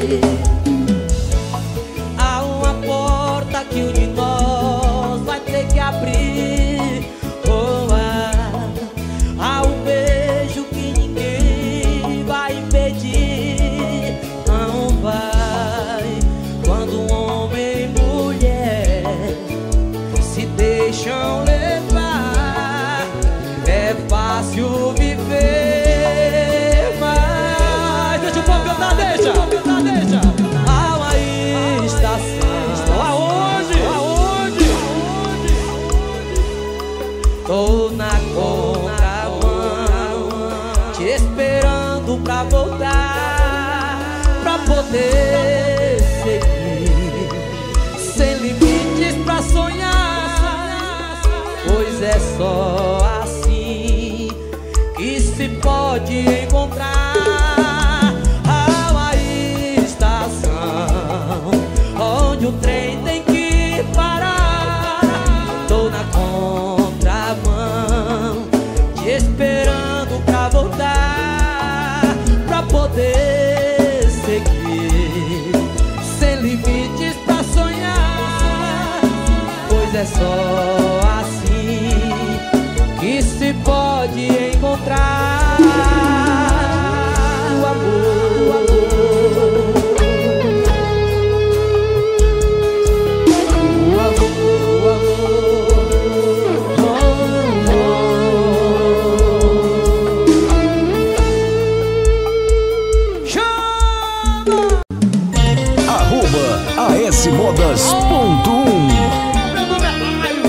Há uma porta que um de nós vai ter que abrir. Oh, ah, há um beijo que ninguém vai impedir. Não vai. Quando um homem e mulher se deixam levar, é fácil viver, mas Deixa o povo cantar, deixa. Cantar, deixa. há uma estação. Aonde? Aonde? Tô na contramão, te esperando pra voltar, pra poder seguir, sem limites pra sonhar. Pois é só assim que se pode encontrar. Há uma estação onde o trem tem que parar. Tô na contramão, te esperando pra voltar, pra poder seguir, sem limites pra sonhar. Pois é só assim que se pode encontrar o amor, o amor. O amor, o amor. Chama! Arroba A S Modas ponto um. Meu nome é Raio.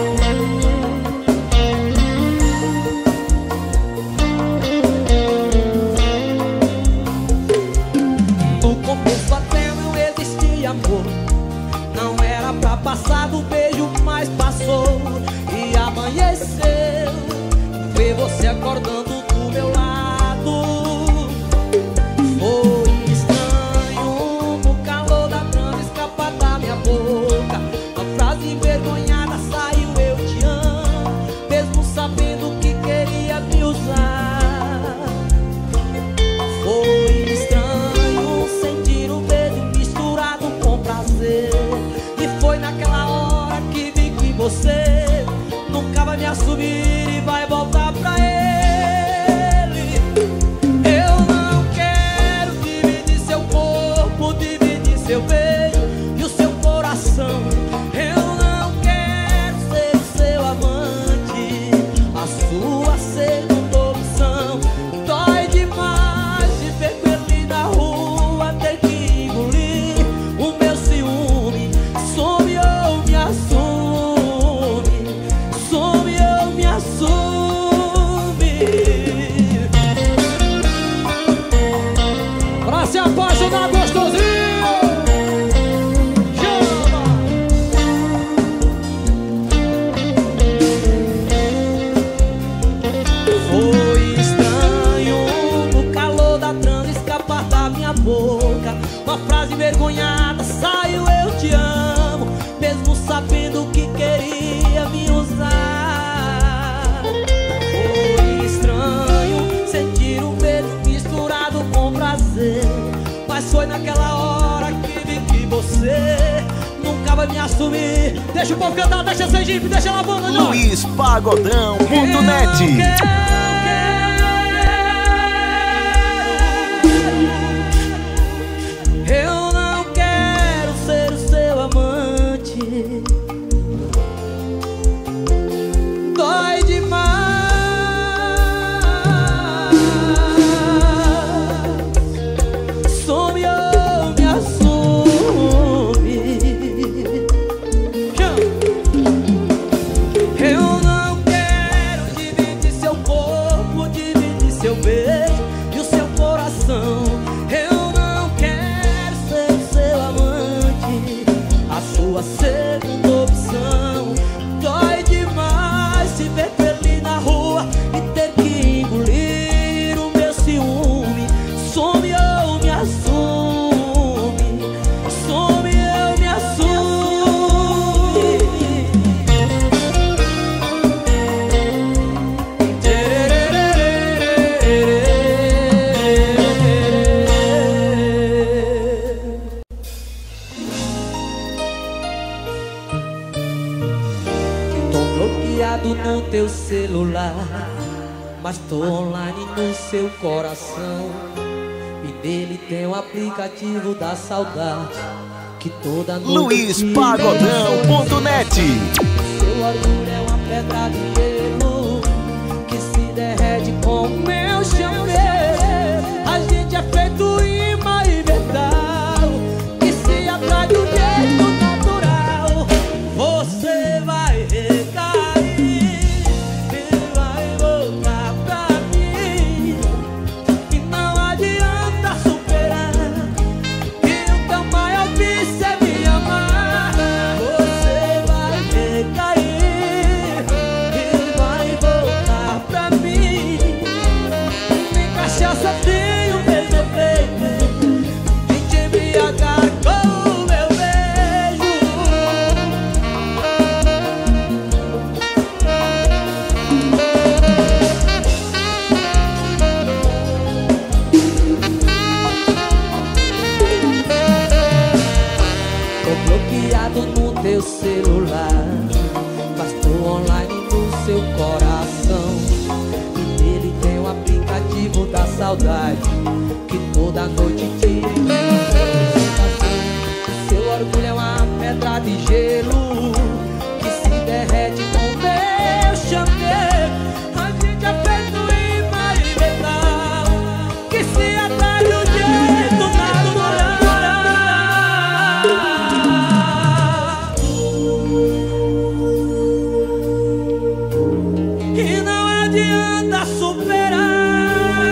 No começo até não existia amor, não era pra passar do beijo, mas passou e amanheceu. Ver você acordando do meu lado foi estranho, o calor da cama escapa da minha boca. Uma frase envergonhada saiu: eu te amo, mesmo sabendo que queria me usar. Foi estranho sentir assumir e vai voltar pra ele. Eu não quero dividir seu corpo, dividir seu beijo e o seu coração. Eu não quero ser o seu amante, a sua segunda opção. Dói demais de ver ele na rua, ter que engolir o meu ciúme. Some ou me assume, some ou me assume. Pra se apaixonar gostosinho, chama! Foi estranho no calor da transa escapar da minha boca uma frase envergonhada, saiu eu te amo, mesmo sabendo que queria me usar. Foi estranho sentir um beijo misturado com prazer, mas foi naquela hora que vi que você nunca vai me assumir. Deixa o povo cantar, deixa sem jipe, deixa ela banda, não. Luiz Pagodão ponto net. Eu não quero ser o seu amante. Dói demais. Some ou me assume. Eu não quero dividir seu corpo, dividir seu beijo e o seu coração. Eu não quero ser o seu amante, a sua segunda opção. Dói demais se ver ele na rua e ter que engolir o meu ciúme. Some ou me assume, some ou me assume. Tô bloqueado no teu celular, mas tô online no seu coração. E nele tem o aplicativo da saudade que toda noite Luiz te Pagodão ponto net. Seu orgulho é uma pedra de gelo que se derrete com o meu chamego. A gente é feito imã e metal que se atrai do jeito natural. Você vai recair e vai voltar pra mim, e não adianta superar que o teu maior vício é me amar. Você vai recair e vai voltar pra mim. Nem cachaça tem o mesmo efeito de te embriagar com o meu beijo. Tô bloqueado no teu celular, mas tô online no seu coração. E nele tem o aplicativo da saudade que toda noite te seu orgulho é uma pedra de gelo que se derrete com o meu chamego. A gente é feito imã e metal que se atrai do jeito natural. E não adianta superar.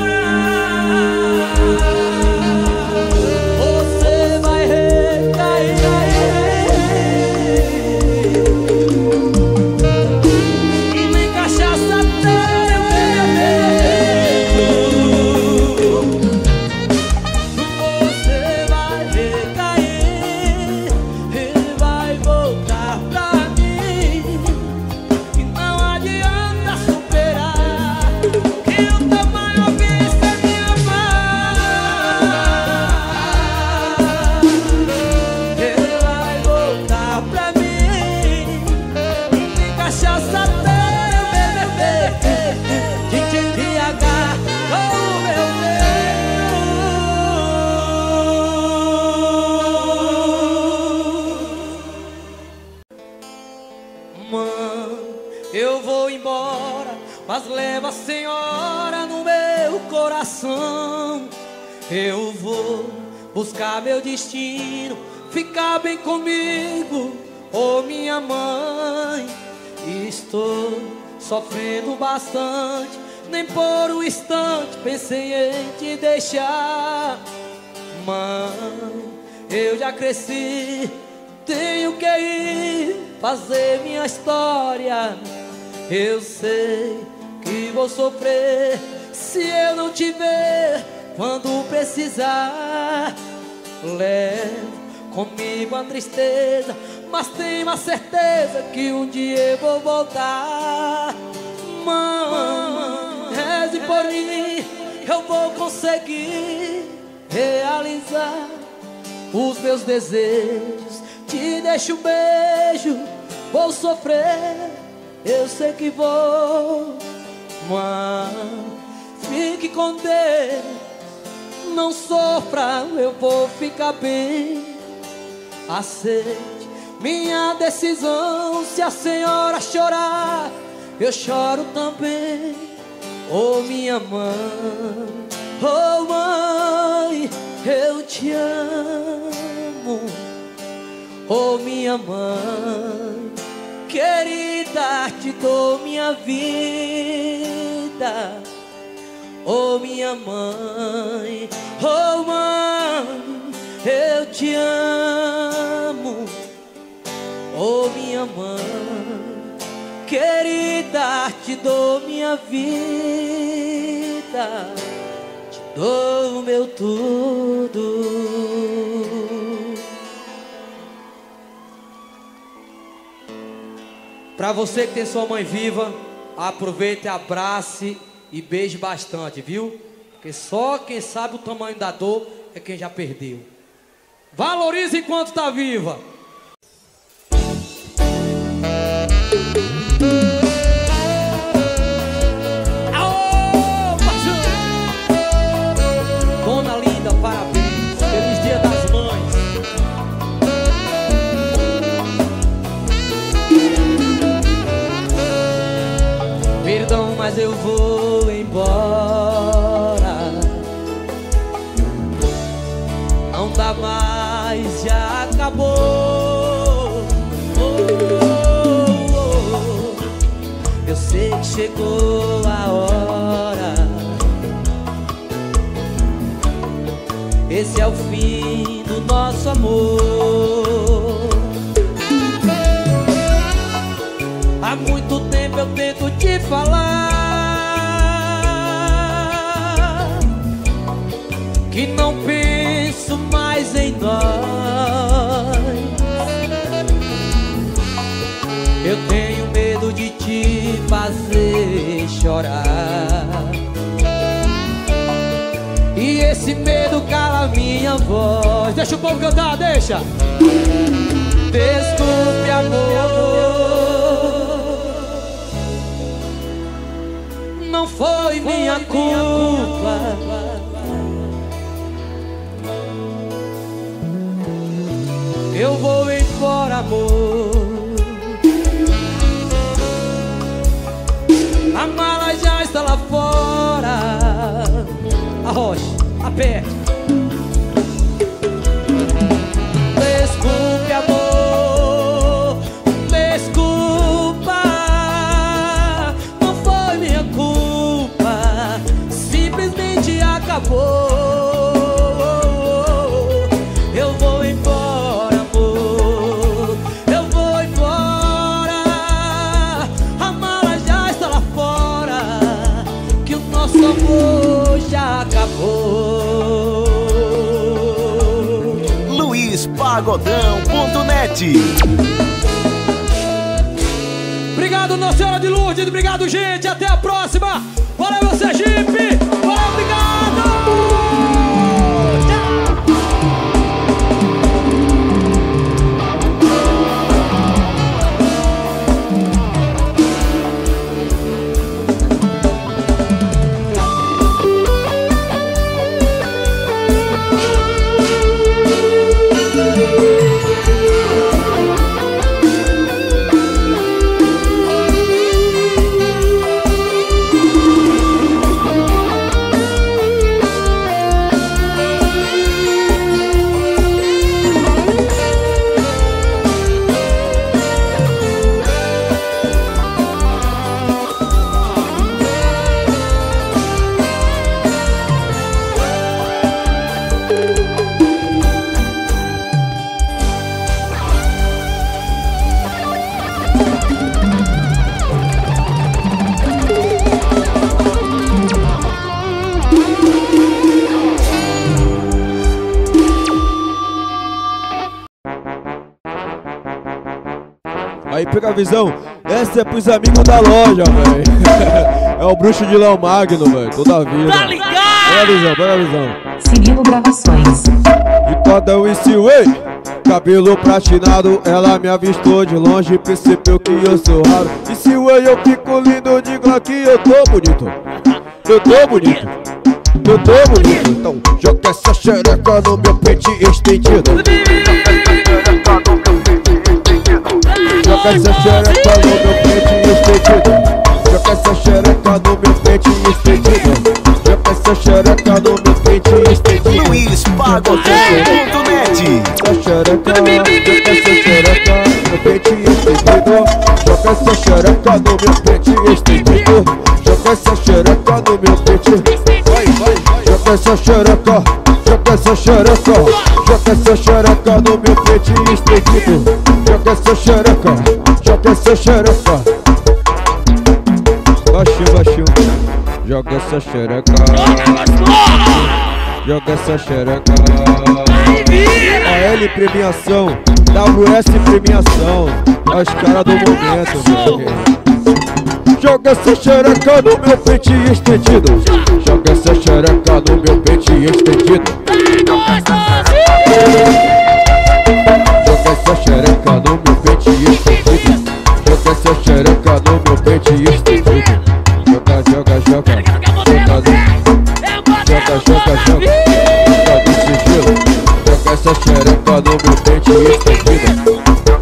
Você vai recair Eu vou embora, mas leva a senhora no meu coração. Eu vou buscar meu destino, ficar bem comigo, oh minha mãe. Estou sofrendo bastante, nem por um instante pensei em te deixar. Mãe, eu já cresci, tenho que ir fazer minha história. Eu sei que vou sofrer se eu não te ver quando precisar. Levo comigo a tristeza, mas tenho a certeza que um dia eu vou voltar. Mãe, reze por mim, eu vou conseguir realizar os meus desejos. Te deixo um beijo, vou sofrer, eu sei que vou. Mãe, fique com Deus, não sofra, eu vou ficar bem. Aceite minha decisão, se a senhora chorar, eu choro também. Oh minha mãe, oh mãe, eu te amo. Oh minha mãe querida, te dou minha vida. Oh minha mãe, oh mãe, eu te amo. Oh minha mãe querida, te dou minha vida, te dou o meu tudo. Pra você que tem sua mãe viva, aproveite, abrace e beije bastante, viu? Porque só quem sabe o tamanho da dor é quem já perdeu. Valorize enquanto está viva. Aô, paixão! Dona linda, parabéns. Feliz Dia das Mães. Perdão, mas eu vou embora. Não dá mais, já acabou. Oh, oh, oh. Eu sei que chegou a hora. Esse é o fim do nosso amor. Há muito tempo eu tento te falar que não penso mais em nós. Eu tenho medo de te fazer chorar, e esse medo cala minha voz. Deixa o povo cantar, deixa. Desculpe, amor, não foi minha culpa. Eu vou embora, amor. A mala já está lá fora. Arrocha, aperte. Desculpe, amor, desculpa. Não foi minha culpa, simplesmente acabou. Eu vou embora, amor, eu vou embora. A mala já está lá fora, que o nosso amor já acabou. Luiz Pagodão ponto net. Obrigado, Nossa Senhora de Lourdes. Obrigado, gente. Até a próxima. Valeu, Sergipe. Valeu, obrigado. pega a visão. Essa é pros amigos da loja, velho. É o bruxo de Léo Magno, velho, toda a vida. Tá ligado? Pega a visão, pega a visão. Cirilo Gravações. De cordão e Seaway, cabelo platinado, ela me avistou de longe, percebeu que eu sou raro. E Seaway eu fico lindo, de Glock eu tô bonito. Eu tô bonito, eu tô bonito. Então joga essa xereca no meu pente estendido. Joga essa xereca no meu pente estendido. Joga essa xereca no meu pente estendido. Joga essa xereca no meu pente estendido. Luiz Pagodão ponto net. Essa xereca, joga essa xereca no meu pente estendido. Joga essa xereca no meu pente estendido. Joga essa xereca no meu pente. Vai, vai, vai. Joga essa xereca, joga essa xereca. Joga essa xereca no meu pente estendido. Joga essa xereca, joga essa xereca. Baixinho, baixinho. Joga essa xereca. Joga essa xereca. A L premiação, W S premiação. É os caras do momento, velho. Joga essa xereca no meu pente estendido. Joga essa xereca no meu pente estendido. Joga essa xereca no meu pente estendido. Joga essa xereca no meu pente estendido. Joga, joga, joga. Joga, joga, joga, joga. Joga no sigilo. Joga essa xereca no meu pente estendido.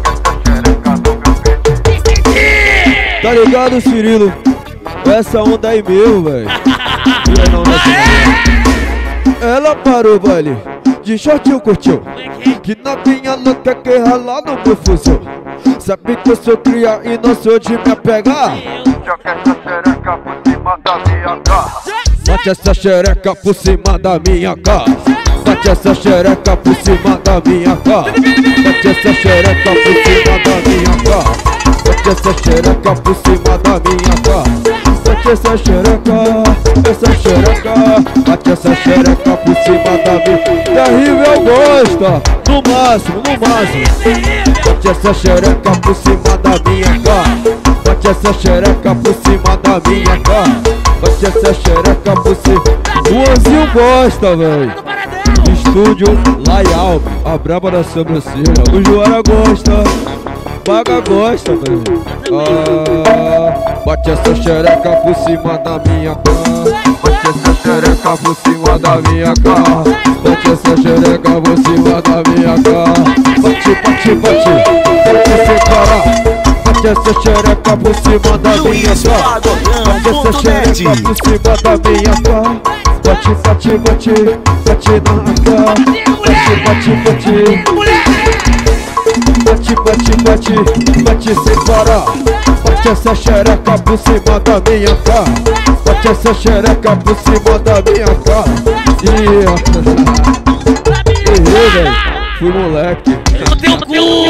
Tá ligado, Cirilo? Essa onda aí meu, velho. Não, não, não. Ela parou, baile. De shortinho curtiu. Que novinha louca que ralar no meu fuzil. Sabe que eu sou cria e não sou de me apegar. Joga essa xereca por cima da minha cara. Bate essa xereca por cima da minha cara. Bate essa xereca por cima da minha cara. Bate essa xereca por cima da minha cara. Bate essa xereca por cima da minha cara. Bate essa xereca, essa xereca. Bate essa xereca por cima da minha. Terrível gosta, no máximo, no máximo. Bate essa xereca por cima da minha cara. Bate essa xereca por cima da minha cara. Bate essa xereca por cima. O Anzinho gosta, velho. Estúdio Layal, a braba da sobrancelha. O Joara gosta, Paga gosta, velho. Ah, bate essa xereca por cima da minha cara. Bate essa xereca por cima da minha cara. Bate essa xereca por cima da minha cara. Bate, bate, bate, bate sem parar. Bate essa xereca por cima da minha cara. Bate essa xereca por cima da minha cara. Bate, bate, bate, bate na cara. Bate, bate, bate. Bate, bate, bate, bate sem parar. Bate essa xereca por cima da minha cara. Bate essa xereca por cima da minha cara. Ih, errei, velho. Fui moleque. Eu tenho cu!